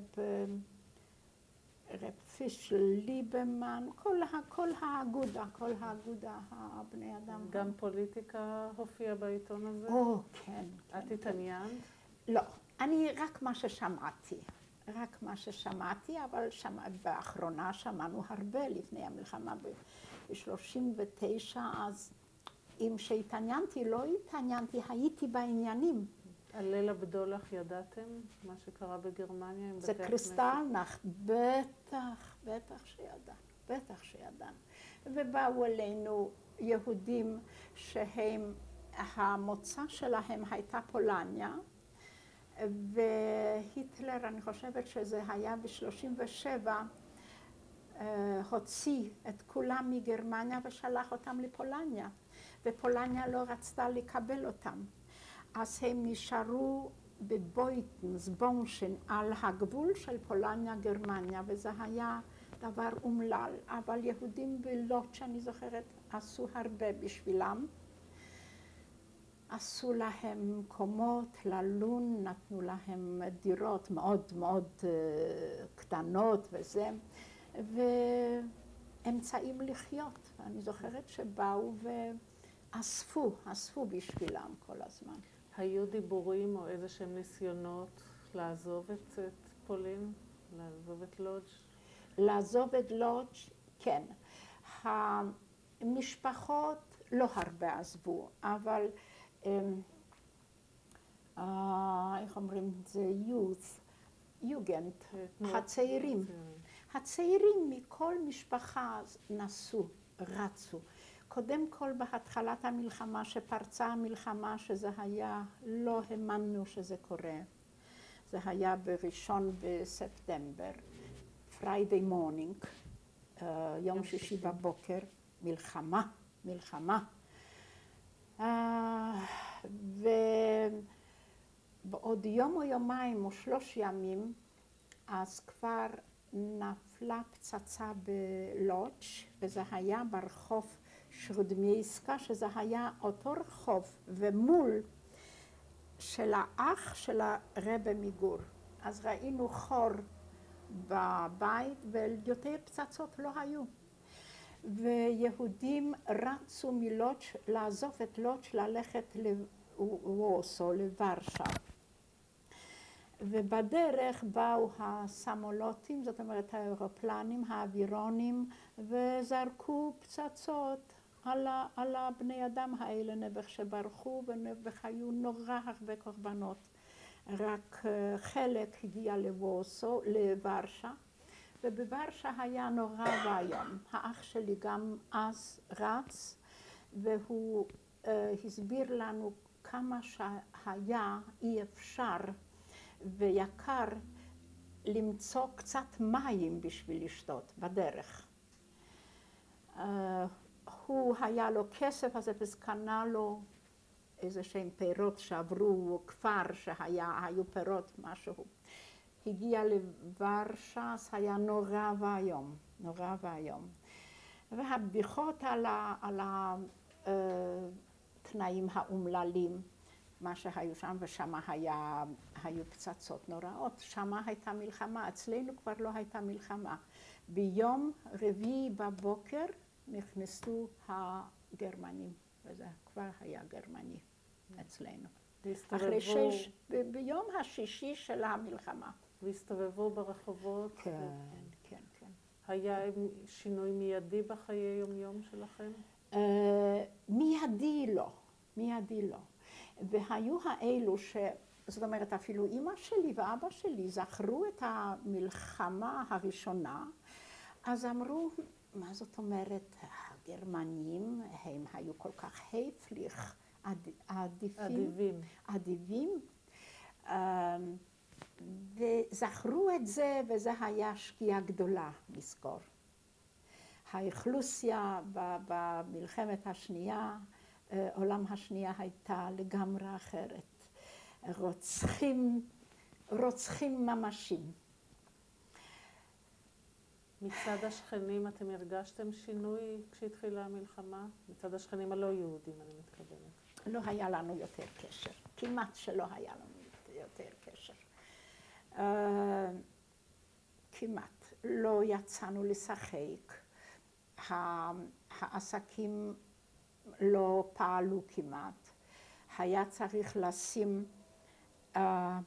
B: רב פישל ליבמן, כל, כל האגודה, כל האגודה, הבני אדם.
A: גם פוליטיקה הופיעה בעיתון הזה?
B: או, כן.
A: את התעניינת?
B: לא, אני רק מה ששמעתי, רק מה ששמעתי, אבל שמע, באחרונה שמענו הרבה לפני המלחמה ב-שלושים ותשע, אז אם שהתעניינתי, לא התעניינתי, הייתי בעניינים.
A: על ליל הבדולח ידעתם מה שקרה בגרמניה עם בתי הכנסת?
B: זה קריסטלנך, בטח, בטח שידענו, בטח שידענו. ובאו אלינו יהודים שהם, המוצא שלהם הייתה פולניה, והיטלר, אני חושבת שזה היה ב-שלושים ושבע, הוציא את כולם מגרמניה ושלח אותם לפולניה, ופולניה לא רצתה לקבל אותם. אז הם נשארו בבויטנס, בונשן, על הגבול של פולניה-גרמניה, וזה היה דבר אומלל. אבל יהודים בלוט, שאני זוכרת, עשו הרבה בשבילם. עשו להם מקומות ללון, נתנו להם דירות מאוד מאוד קטנות וזה, ואמצעים לחיות. אני זוכרת שבאו ואספו, אספו בשבילם כל הזמן.
A: היו דיבורים או איזה שהם ניסיונות לעזוב את, את פולין? לעזוב את לודג'?
B: לעזוב את לודג', כן. המשפחות לא הרבה עזבו, אבל איך אומרים את זה? youth, יוגנד, הצעירים. הצעירים מכל משפחה נסעו, רצו. קודם כל בהתחלת המלחמה, שפרצה המלחמה, שזה היה, לא האמנו שזה קורה. זה היה בראשון בספטמבר, פריידי מורנינג, יום שישי בבוקר, מלחמה, מלחמה. ובעוד יום או יומיים או שלוש ימים, אז כבר נפלה פצצה בלודג', וזה היה ברחוב שרודמייסקה, שזה היה אותו רחוב, ומול של האח של הרבי מגור. אז ראינו חור בבית, ויותר פצצות לא היו. ויהודים רצו מלודז' לעזוב את לודז' ללכת לוורסו, לוורשה. ובדרך באו הסמולוטים, זאת אומרת האירופלנים, האווירונים, וזרקו פצצות על, על הבני אדם האלה, נעבך שברחו, ונעבך היו נורא הרבה קורבנות. רק חלק הגיע לוורסו, לוורשה, ובוורשה היה נורא ואיום. האח שלי גם אז רץ, והוא uh, הסביר לנו כמה שהיה אי אפשר ויקר למצוא קצת מים בשביל לשתות בדרך. Uh, הוא היה לו כסף, אז אפס קנה לו איזה שהם פירות שעברו כפר שהיו פירות משהו. הגיע לוורשה, אז היה נורא ואיום, נורא ואיום. והבדיחות על, ה, על התנאים האומללים, מה שהיו שם, ושם היה, היו פצצות נוראות. שם הייתה מלחמה, אצלנו כבר לא הייתה מלחמה. ביום רביעי בבוקר נכנסו הגרמנים, וזה כבר היה גרמני אצלנו. אחרי שש, ב- ביום השישי של המלחמה.
A: והסתובבו ברחובות.
B: כן, כן, כן.
A: היה שינוי מיידי בחיי יום-יום שלכם?
B: Uh, מיידי לא, מיידי לא. והיו האלו ש... זאת אומרת, אפילו אמא שלי ואבא שלי זכרו את המלחמה הראשונה, אז אמרו, מה זאת אומרת, הגרמנים, הם היו כל כך הפליך, עדיפים,
A: אדיבים.
B: אדיבים. Uh, וזכרו את זה, וזה היה שקיעה גדולה לזכור. האכלוסיה במלחמת השנייה, עולם השנייה הייתה לגמרי אחרת. רוצחים, רוצחים ממשיים.
A: מצד השכנים אתם הרגשתם שינוי כשהתחילה המלחמה? מצד השכנים הלא יהודים, אני מתכוונת.
B: לא היה לנו יותר קשר. כמעט שלא היה לנו יותר קשר. Uh, כמעט. לא יצאנו לשחק. העסקים לא פעלו כמעט. היה צריך לשים uh,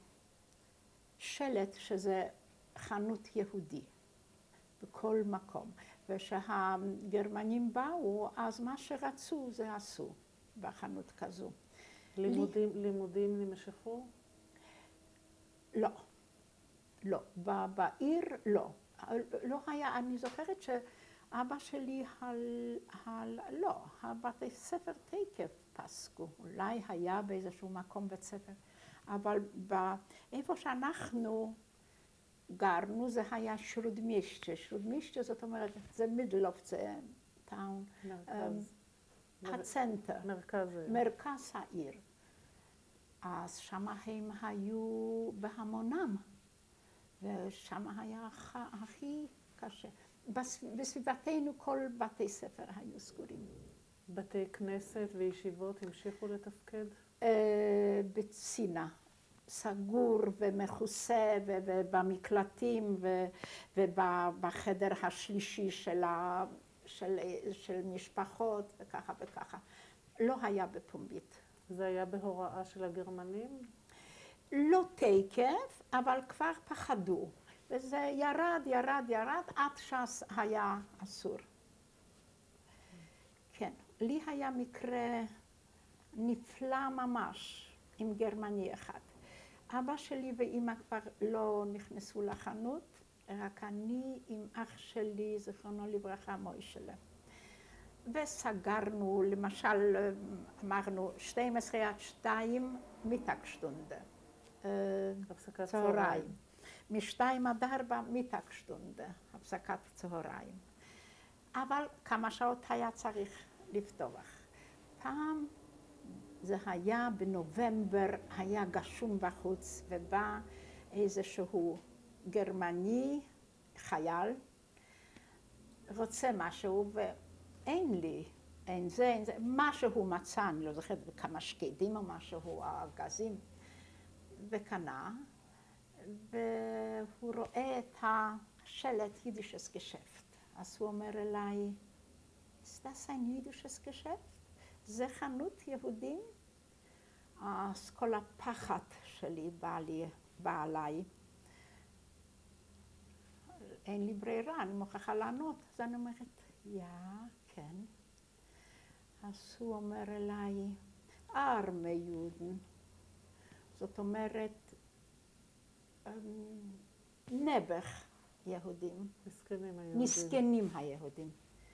B: שלט שזה חנות יהודי בכל מקום. וכשהגרמנים באו, אז מה שרצו זה עשו בחנות כזו.
A: לימודים, לי... לימודים נמשכו?
B: לא. לא. בעיר לא. לא היה, אני זוכרת שאבא שלי, הל, הל, לא, הבתי ספר תקף פסקו. אולי היה באיזשהו מקום בית ספר. אבל באיפה שאנחנו גרנו זה היה שרודמישטה. שרודמישטה זאת אומרת, זה מידלוף, זה טאון.
A: מרכז.
B: הצנטר.
A: מרכז העיר.
B: מרכז העיר. אז שם הם היו בהמונם. ושם היה הכי קשה. בסביבתנו כל בתי ספר היו סגורים.
A: בתי כנסת וישיבות המשיכו לתפקד?
B: בצינה, סגור ומכוסה, ובמקלטים ובחדר השלישי של, של, של משפחות וככה וככה. לא היה בפומבית.
A: זה היה בהוראה של הגרמנים?
B: לא תקף, אבל כבר פחדו. וזה ירד, ירד, ירד, עד שהיה אסור. כן, לי היה מקרה נפלא ממש עם גרמני אחד. אבא שלי ואמא כבר לא נכנסו לחנות, רק אני עם אח שלי, זכרונו לברכה, מוישלה. וסגרנו, למשל, אמרנו, שתים עשרה עד שתיים מיטגשטונדה.
A: הפסקת
B: צהריים. משתיים עד ארבע מיטגשטונדה, הפסקת צהריים. אבל כמה שעות היה צריך לפתוח. פעם זה היה בנובמבר, היה גשום בחוץ, ובא איזשהו גרמני, חייל, רוצה משהו, ואין לי, אין זה, אין זה, משהו מצא, אני לא זוכרת, כמה שקדים או משהו, הגזים, וקנה, והוא רואה את השלט יידישס גשפט. אז הוא אומר אליי, ist das ein jüdisches Geschäft? זה חנות יהודים? אז כל הפחד שלי בא, לי, בא עליי. אין לי ברירה, אני מוכרחה לענות. אז אני אומרת, יא, כן. אז הוא אומר אליי, ארמי יודן. זאת אומרת, נבח יהודים.
A: מסכנים היהודים.
B: מסכנים היהודים.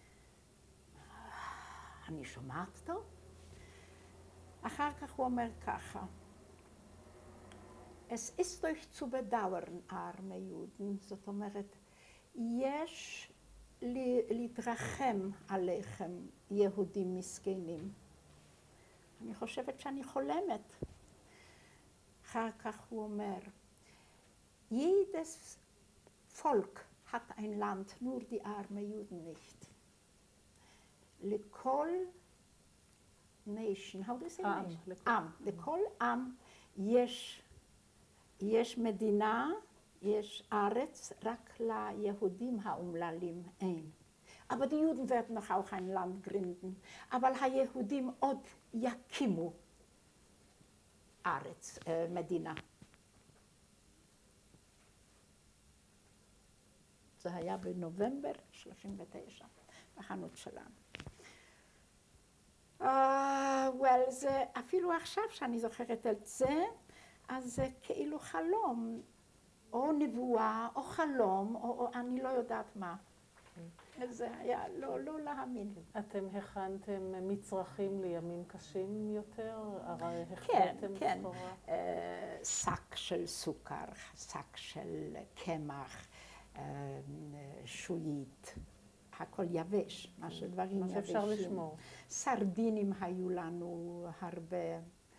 B: אני שומעת טוב? אחר כך הוא אומר ככה, Es ist euch zu bedauern, arme Juden. זאת אומרת, יש להתרחם עליכם, יהודים מסכנים. אני חושבת שאני חולמת. אחר כך הוא אומר, jedes Volk hat ein Land, nur die arme Juden nicht. לכל nation, how do you say
A: עם,
B: nation?
A: לכל.
B: עם. לכל עם יש, יש מדינה, יש ארץ, רק ליהודים האומללים אין. Aber die Juden werden noch auch ein Land gründen. אבל היהודים עוד יקימו ארץ, מדינה. זה היה בנובמבר שלושים ותשע, בחנות שלנו. Uh, well, זה, אפילו עכשיו שאני זוכרת את זה, אז זה כאילו חלום, או נבואה, או חלום, או, או אני לא יודעת מה. זה היה לא, לא להאמין.
A: אתם הכנתם מצרכים לימים קשים יותר? הרי
B: כן,
A: הכנתם
B: כן.
A: סחורה?
B: Uh, שק של סוכר, שק של קמח, uh, שועית. הכל יבש, מה שדברים יבשים.
A: מה שאפשר לשמור.
B: סרדינים היו לנו הרבה,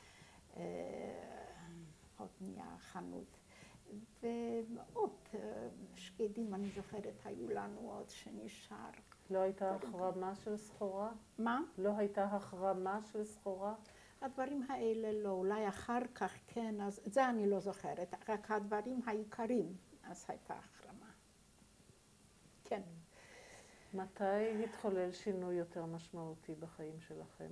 B: עוד מהחנות. ועוד שקדים, אני זוכרת, היו לנו עוד שנשאר.
A: לא הייתה החרמה של סחורה?
B: מה?
A: לא הייתה החרמה של סחורה?
B: הדברים האלה לא, אולי אחר כך כן, אז זה אני לא זוכרת. רק הדברים העיקריים, אז הייתה החרמה. כן.
A: מתי התחולל שינוי יותר משמעותי בחיים שלכם?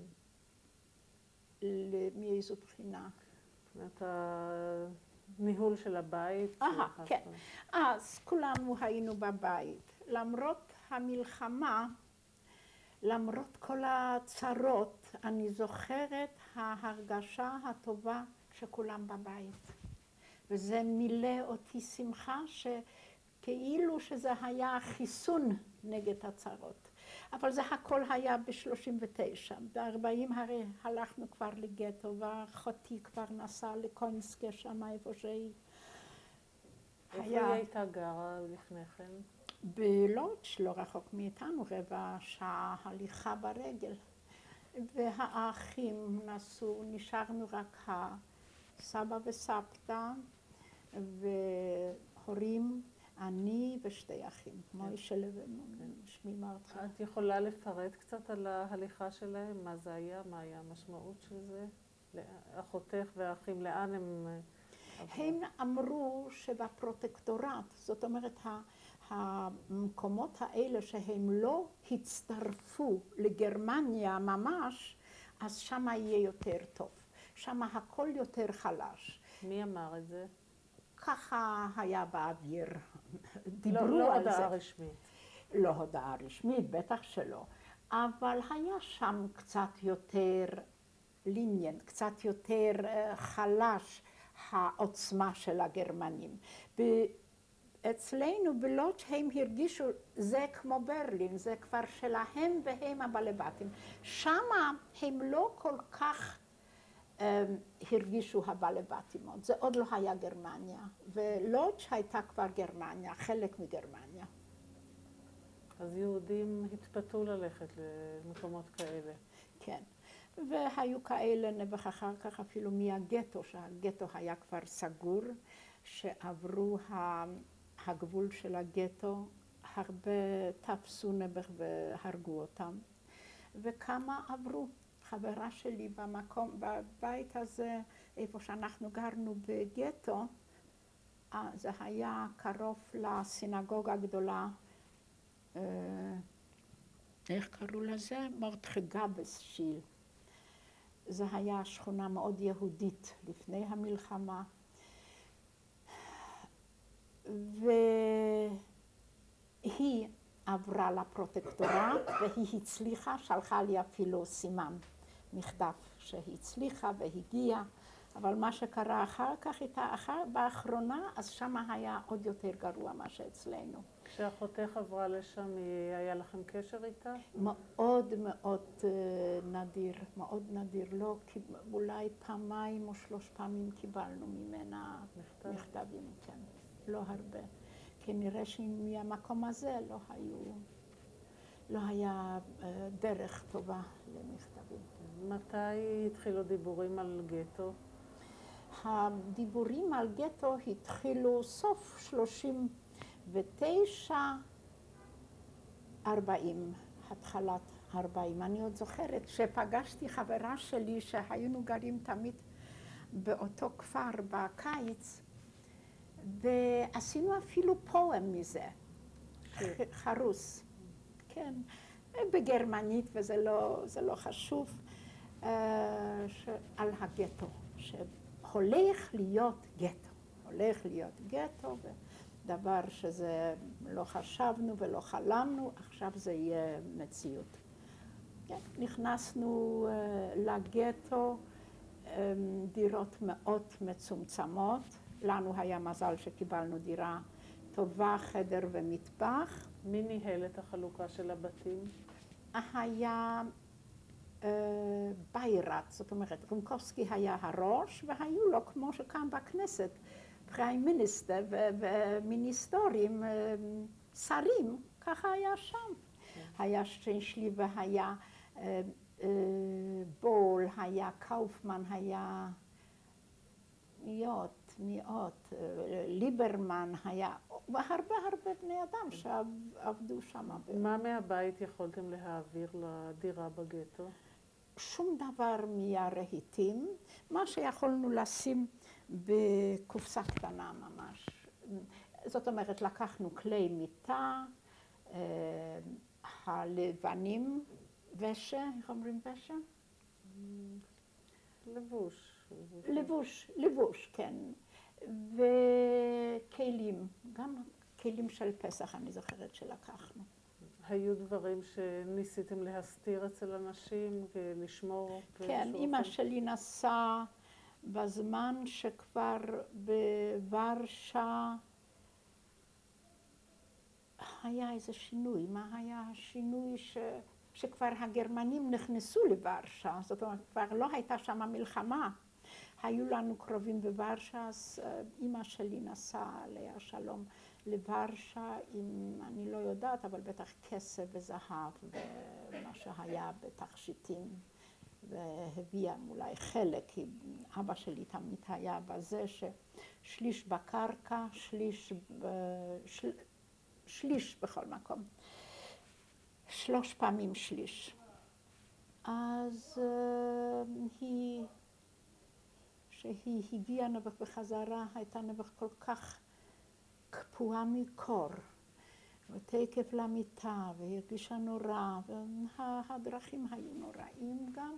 B: מאיזו בחינה?
A: את הניהול של הבית?
B: אה, כן. אז כולנו היינו בבית. למרות המלחמה, למרות כל הצרות, אני זוכרת ההרגשה הטובה שכולם בבית. וזה מילא אותי שמחה ש... כאילו שזה היה חיסון נגד הצרות. אבל זה הכל היה ב-שלושים ותשע. ב-ארבעים הרי הלכנו כבר לגטו, ואחותי כבר נסעה לקוינסקה שם איפה שהיא.
A: איפה היא הייתה גרה לפני כן?
B: בלודג', לא רחוק מאיתנו, רבע שעה הליכה ברגל. והאחים נסעו, נשארנו רק הסבא וסבתא, והורים, אני ושתי אחים, מוישה ושמי מרדכי.
A: את יכולה לפרט קצת על ההליכה שלהם? מה זה היה? מה היה המשמעות של זה? אחותך והאחים, לאן הם...
B: הם אמרו שבפרוטקטורט, זאת אומרת, המקומות האלה שהם לא הצטרפו לגרמניה ממש, אז שם יהיה יותר טוב. שם הכל יותר חלש.
A: מי אמר את זה?
B: ככה היה באוויר. דיברו
A: לא, לא
B: על זה.
A: הודעה רשמית.
B: לא הודעה רשמית, בטח שלא. אבל היה שם קצת יותר ליניאנט, קצת יותר חלש העוצמה של הגרמנים. אצלנו בלודג' הם הרגישו, זה כמו ברלין, זה כבר שלהם והם הבעלי בתים. שמה הם לא כל כך הרגישו הבעלי בתים, זה עוד לא היה גרמניה, ולודג' הייתה כבר גרמניה, חלק מגרמניה.
A: אז יהודים התפתו ללכת למקומות כאלה.
B: כן, והיו כאלה נבח אחר כך אפילו מהגטו, שהגטו היה כבר סגור, שעברו הגבול של הגטו, הרבה תפסו נבח והרגו אותם, וכמה עברו. חברה שלי במקום, בבית הזה, איפה שאנחנו גרנו בגטו, זה היה קרוב לסינגוגה הגדולה, איך קראו לזה? מורטגבס שיל. זו היה שכונה מאוד יהודית לפני המלחמה. והיא עברה לפרוטקטורט והיא הצליחה, שלחה לי אפילו סימן מכתב שהיא הצליחה והגיעה, אבל מה שקרה אחר כך איתה, אחר, באחרונה, אז שם היה עוד יותר גרוע מה שאצלנו.
A: כשאחותך עברה לשם, היה לכם קשר איתה?
B: מאוד מאוד נדיר, מאוד נדיר. לא, אולי פעמיים או שלוש פעמים קיבלנו ממנה מכתב. מכתבים, כן, לא הרבה. כנראה שמהמקום הזה לא היו, לא היה דרך טובה למכתבים.
A: מתי התחילו דיבורים על גטו?
B: הדיבורים על גטו התחילו סוף שלושים ותשע, ארבעים, התחלת ארבעים. אני עוד זוכרת שפגשתי חברה שלי שהיינו גרים תמיד באותו כפר בקיץ, ועשינו אפילו פואם מזה, חרוס, כן, בגרמנית, וזה לא, זה לא חשוב, על הגטו, שהולך להיות גטו, הולך להיות גטו, דבר שזה לא חשבנו ולא חלמנו, עכשיו זה יהיה מציאות. כן, נכנסנו לגטו, דירות מאוד מצומצמות, לנו היה מזל שקיבלנו דירה טובה, חדר ומטבח.
A: מי ניהל את החלוקה של הבתים?
B: היה ביירת, זאת אומרת, רומקובסקי היה הראש, והיו לו, כמו שכאן בכנסת, פריים מיניסטר ומיניסטורים, שרים, ככה היה שם. היה שטרנשלי והיה בול, היה קאופמן, היה מאות, מאות, ליברמן, היה, והרבה הרבה בני אדם שעבדו שם.
A: מה מהבית יכולתם להעביר לדירה בגטו?
B: שום דבר מהרהיטים, מה שיכולנו לשים בקופסה קטנה ממש. זאת אומרת, לקחנו כלי מיטה, הלבנים, ושע, איך אומרים ושע?
A: לבוש.
B: לבוש, לבוש, כן. וכלים, גם כלים של פסח אני זוכרת שלקחנו.
A: היו דברים שניסיתם להסתיר אצל אנשים, לשמור?
B: כן, אמא שלי נסעה בזמן שכבר בוורשה היה איזה שינוי. מה היה השינוי ש... שכבר הגרמנים נכנסו לוורשה? זאת אומרת, כבר לא הייתה שם מלחמה. היו לנו קרובים בוורשה, אז אמא שלי נסעה עליה שלום לוורשה עם, אני לא יודעת, אבל בטח כסף וזהב ומה שהיה בתכשיטים, והביאה אולי חלק, כי אבא שלי תמיד היה בזה ששליש בקרקע, שליש, של, שליש בכל מקום, שלוש פעמים שליש. אז uh, היא, שהיא הגיעה נבח בחזרה, הייתה נבח כל כך קפואה מקור, ותקף למיטה, והיא הרגישה נורא, והדרכים היו נוראים גם,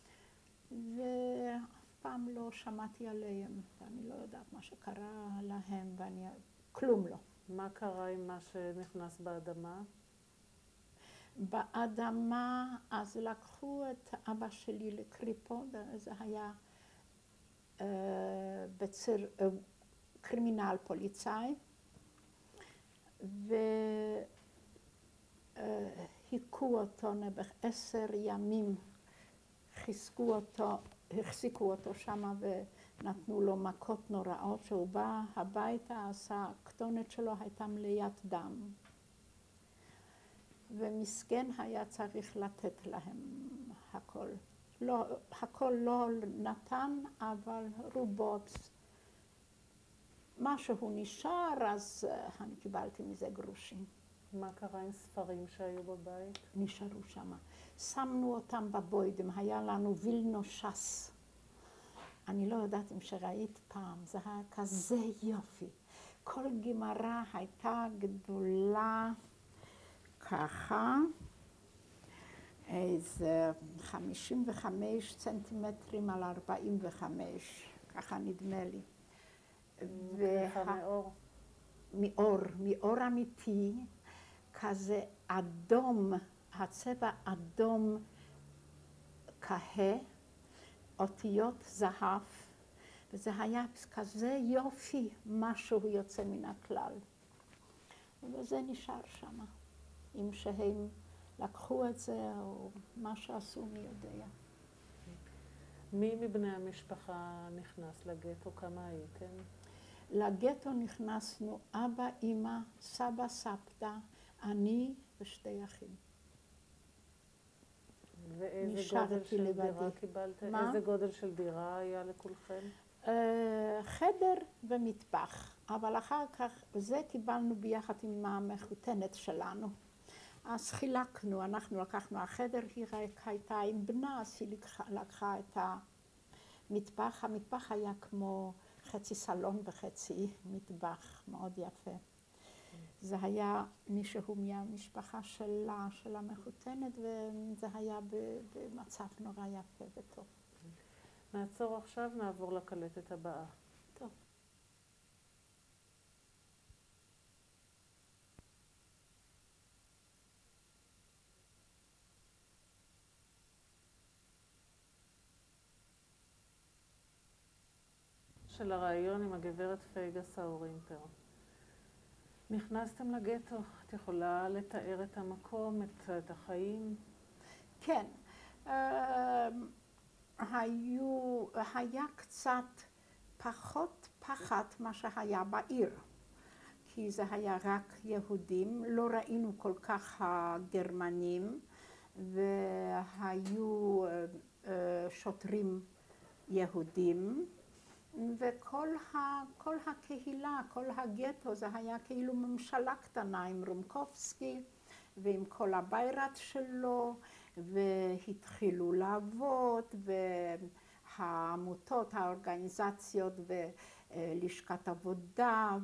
B: ואף פעם לא שמעתי עליהם, ואני לא יודעת מה שקרה להם, ואני, כלום לא.
A: מה קרה עם מה שנכנס באדמה?
B: באדמה, אז לקחו את אבא שלי לקריפו, זה היה אה, בציר, אה, קרימינל פוליצאי, והיכו אותו נבח עשר ימים, חיזקו אותו, החזיקו אותו שם ונתנו לו מכות נוראות, שהוא בא הביתה, אז הכתונת שלו הייתה מליאת דם. ומסכן היה צריך לתת להם הכל. לא, הכל לא נתן, אבל רובו, משהו נשאר, אז אני קיבלתי מזה גרושים.
A: מה קרה עם ספרים שהיו בבית?
B: נשארו שם. שמנו אותם בבוידם, היה לנו וילנו ש"ס. אני לא יודעת אם שראית פעם, זה היה כזה יופי. כל גמרא הייתה גדולה ככה, איזה חמישים וחמש סנטימטרים על ארבעים וחמש, ככה נדמה לי.
A: ככה מאור.
B: מאור, מאור אמיתי, כזה אדום, הצבע אדום כהה, אותיות זהב, וזה היה כזה יופי, משהו יוצא מן הכלל. וזה נשאר שם, אם שהם לקחו את זה או מה שעשו, מי יודע.
A: מי מבני המשפחה נכנס לגטו? כמה הייתם?
B: לגטו נכנסנו אבא, אמא, סבא, סבתא, אני ושתי אחים.
A: ואיזה גודל של דירה קיבלתם?
B: מה?
A: איזה גודל של דירה היה לכולכם?
B: חדר ומטבח, אבל אחר כך זה קיבלנו ביחד עם המחותנת שלנו. אז חילקנו, אנחנו לקחנו, החדר היא הייתה עם בנה, אז היא לקחה את המטבח. המטבח היה כמו חצי סלון וחצי מטבח, מאוד יפה. זה היה מישהו מהמשפחה שלה, של המחותנת, וזה היה במצב נורא יפה וטוב.
A: נעצור עכשיו, נעבור לקלטת הבאה.
B: טוב.
A: של הרעיון עם הגברת פייגה סאורימפר. נכנסתם לגטו, את יכולה לתאר את המקום, את, את החיים?
B: כן. היו, היה קצת פחות פחד מה שהיה בעיר, כי זה היה רק יהודים, לא ראינו כל כך הגרמנים, והיו שוטרים יהודים, וכל ה, כל הקהילה, כל הגטו, זה היה כאילו ממשלה קטנה עם רומקובסקי ועם כל הביירת שלו, והתחילו לעבוד, והעמותות, האורגניזציות ולשכת עבודה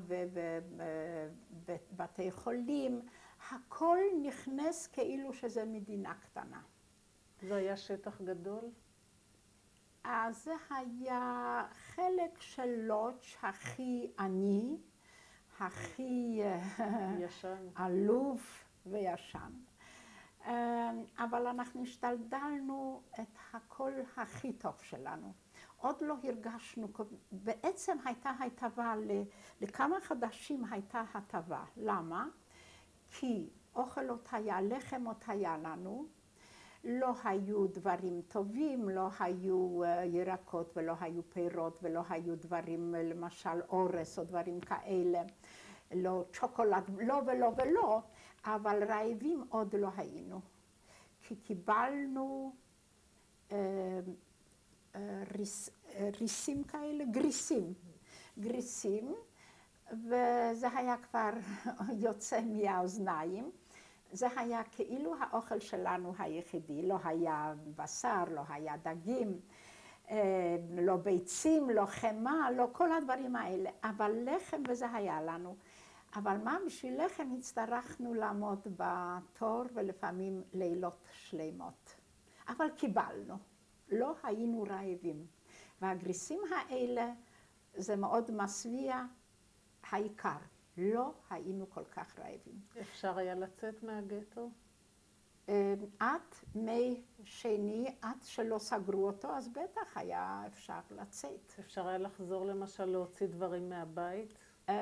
B: ובתי חולים, הכל נכנס כאילו שזה מדינה קטנה.
A: זה היה שטח גדול?
B: אז זה היה חלק של לודג' הכי עני, הכי
A: ישן.
B: עלוב וישן. אבל אנחנו השתדלנו את הכל הכי טוב שלנו. עוד לא הרגשנו, בעצם הייתה הטבה, לכמה חודשים הייתה הטבה. למה? כי אוכל עוד היה, לחם עוד היה לנו, לא היו דברים טובים, לא היו ירקות ולא היו פירות ולא היו דברים, למשל אורס או דברים כאלה, לא צ'וקולד, לא ולא ולא, אבל רעבים עוד לא היינו. כי קיבלנו אה, אה, ריס, אה, ריסים כאלה, גריסים, גריסים, וזה היה כבר יוצא מהאוזניים. זה היה כאילו האוכל שלנו היחידי, לא היה בשר, לא היה דגים, לא ביצים, לא חמה, לא כל הדברים האלה, אבל לחם וזה היה לנו. אבל מה, בשביל לחם הצטרכנו לעמוד בתור ולפעמים לילות שלמות. אבל קיבלנו, לא היינו רעבים. והגריסים האלה זה מאוד משביע, העיקר. לא היינו כל כך רעבים.
A: אפשר היה לצאת מהגטו?
B: עד מי שני, עד שלא סגרו אותו, אז בטח היה אפשר לצאת.
A: אפשר היה לחזור למשל להוציא דברים מהבית?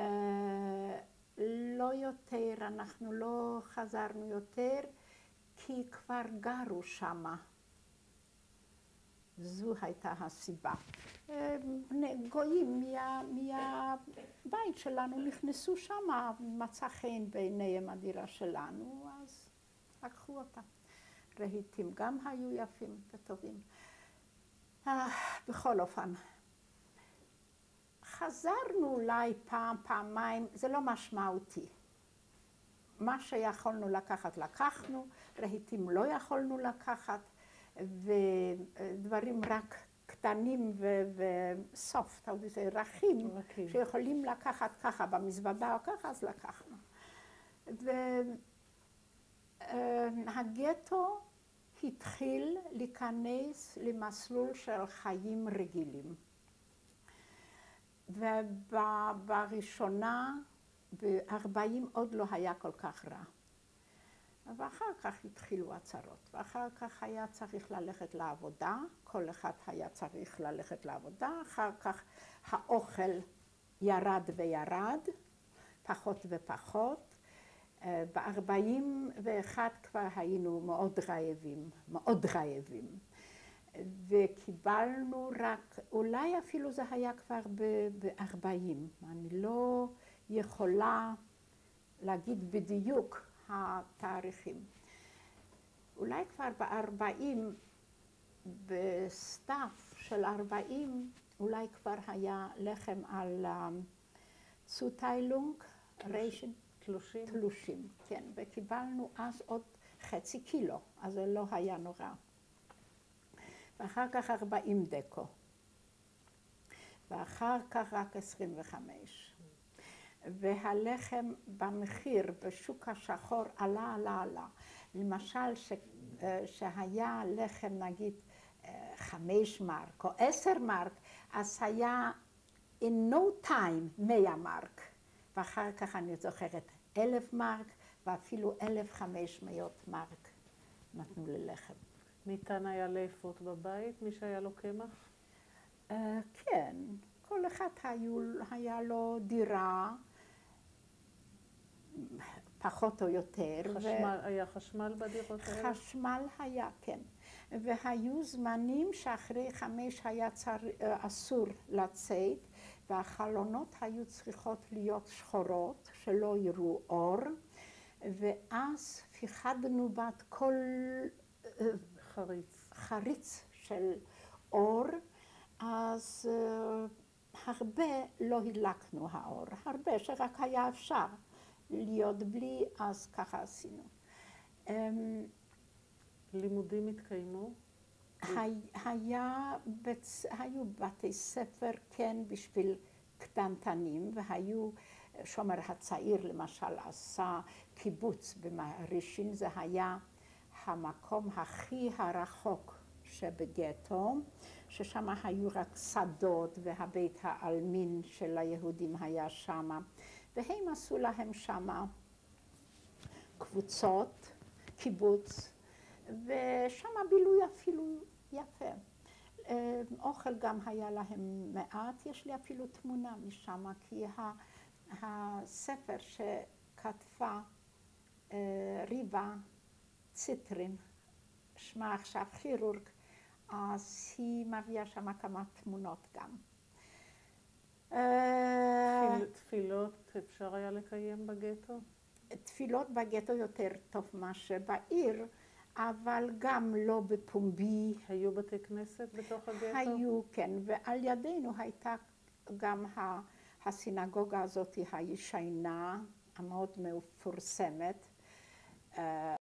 B: לא יותר, אנחנו לא חזרנו יותר, כי כבר גרו שמה. זו הייתה הסיבה. גויים מה, מהבית שלנו נכנסו שמה, מצא חן בעיניהם הדירה שלנו, אז לקחו אותה. רהיטים גם היו יפים וטובים. בכל אופן, חזרנו אולי פעם, פעמיים, זה לא משמעותי. מה שיכולנו לקחת, לקחנו, רהיטים לא יכולנו לקחת, ודברים רק קטנים וסוף, רכים, שיכולים לקחת ככה במזוודה או ככה, אז לקחנו. והגטו התחיל להיכנס למסלול של חיים רגילים. ובראשונה, ב-ארבעים עוד לא היה כל כך רע. ואחר כך התחילו הצרות, ואחר כך היה צריך ללכת לעבודה, כל אחד היה צריך ללכת לעבודה, אחר כך האוכל ירד וירד, פחות ופחות. ב-ארבעים ואחת כבר היינו מאוד רעבים, מאוד רעבים. וקיבלנו רק, אולי אפילו זה היה כבר ב-ארבעים, אני לא יכולה להגיד בדיוק התאריכים. אולי כבר ב-ארבעים, בסתיו של ארבעים, אולי כבר היה לחם על צוטיילונג, ריישן,
A: תלושים.
B: תלושים, כן, וקיבלנו אז עוד חצי קילו, אז זה לא היה נורא. ואחר כך ארבעים דקו, ואחר כך רק עשרים וחמש. והלחם במחיר בשוק השחור עלה, עלה, עלה. למשל, ש, שהיה לחם נגיד חמש מרק או עשר מרק, אז היה in no time מאה מרק. ואחר כך אני זוכרת אלף מרק, ואפילו אלף וחמש מאות מרק נתנו ללחם.
A: ניתן היה לאפות בבית, מי שהיה לו קמח?
B: Uh, כן, כל אחד היו, היה לו דירה, פחות או יותר.
A: חשמל, ו... היה חשמל בדירות האלה?
B: חשמל היה, כן. והיו זמנים שאחרי חמש היה צר... אסור לצאת, והחלונות היו צריכות להיות שחורות, שלא יראו אור, ואז פיחדנו בת כל
A: חריץ,
B: חריץ של אור, אז uh, הרבה לא הדלקנו האור, הרבה שרק היה אפשר להיות בלי, אז ככה עשינו. Um,
A: לימודים התקיימו?
B: היה, בצ... היו בתי ספר, כן, בשביל קטנטנים, והיו, שומר הצעיר למשל עשה קיבוץ במערישין, זה היה המקום הכי הרחוק שבגטו, ששם היו רק שדות, והבית העלמין של היהודים היה שם, והם עשו להם שם קבוצות, קיבוץ, ושם בילוי אפילו יפה. אוכל גם היה להם מעט, יש לי אפילו תמונה משם, כי הספר שכתבה ריבה ציטרין, שמה עכשיו כירורג, אז היא מביאה שם כמה תמונות גם.
A: תפילות אפשר היה לקיים בגטו?
B: תפילות בגטו יותר טוב מה שבעיר, אבל גם לא בפומבי.
A: היו בתי כנסת בתוך הגטו?
B: היו, כן, ועל ידינו הייתה גם הסינגוגה הזאת הישנה, המאוד מפורסמת.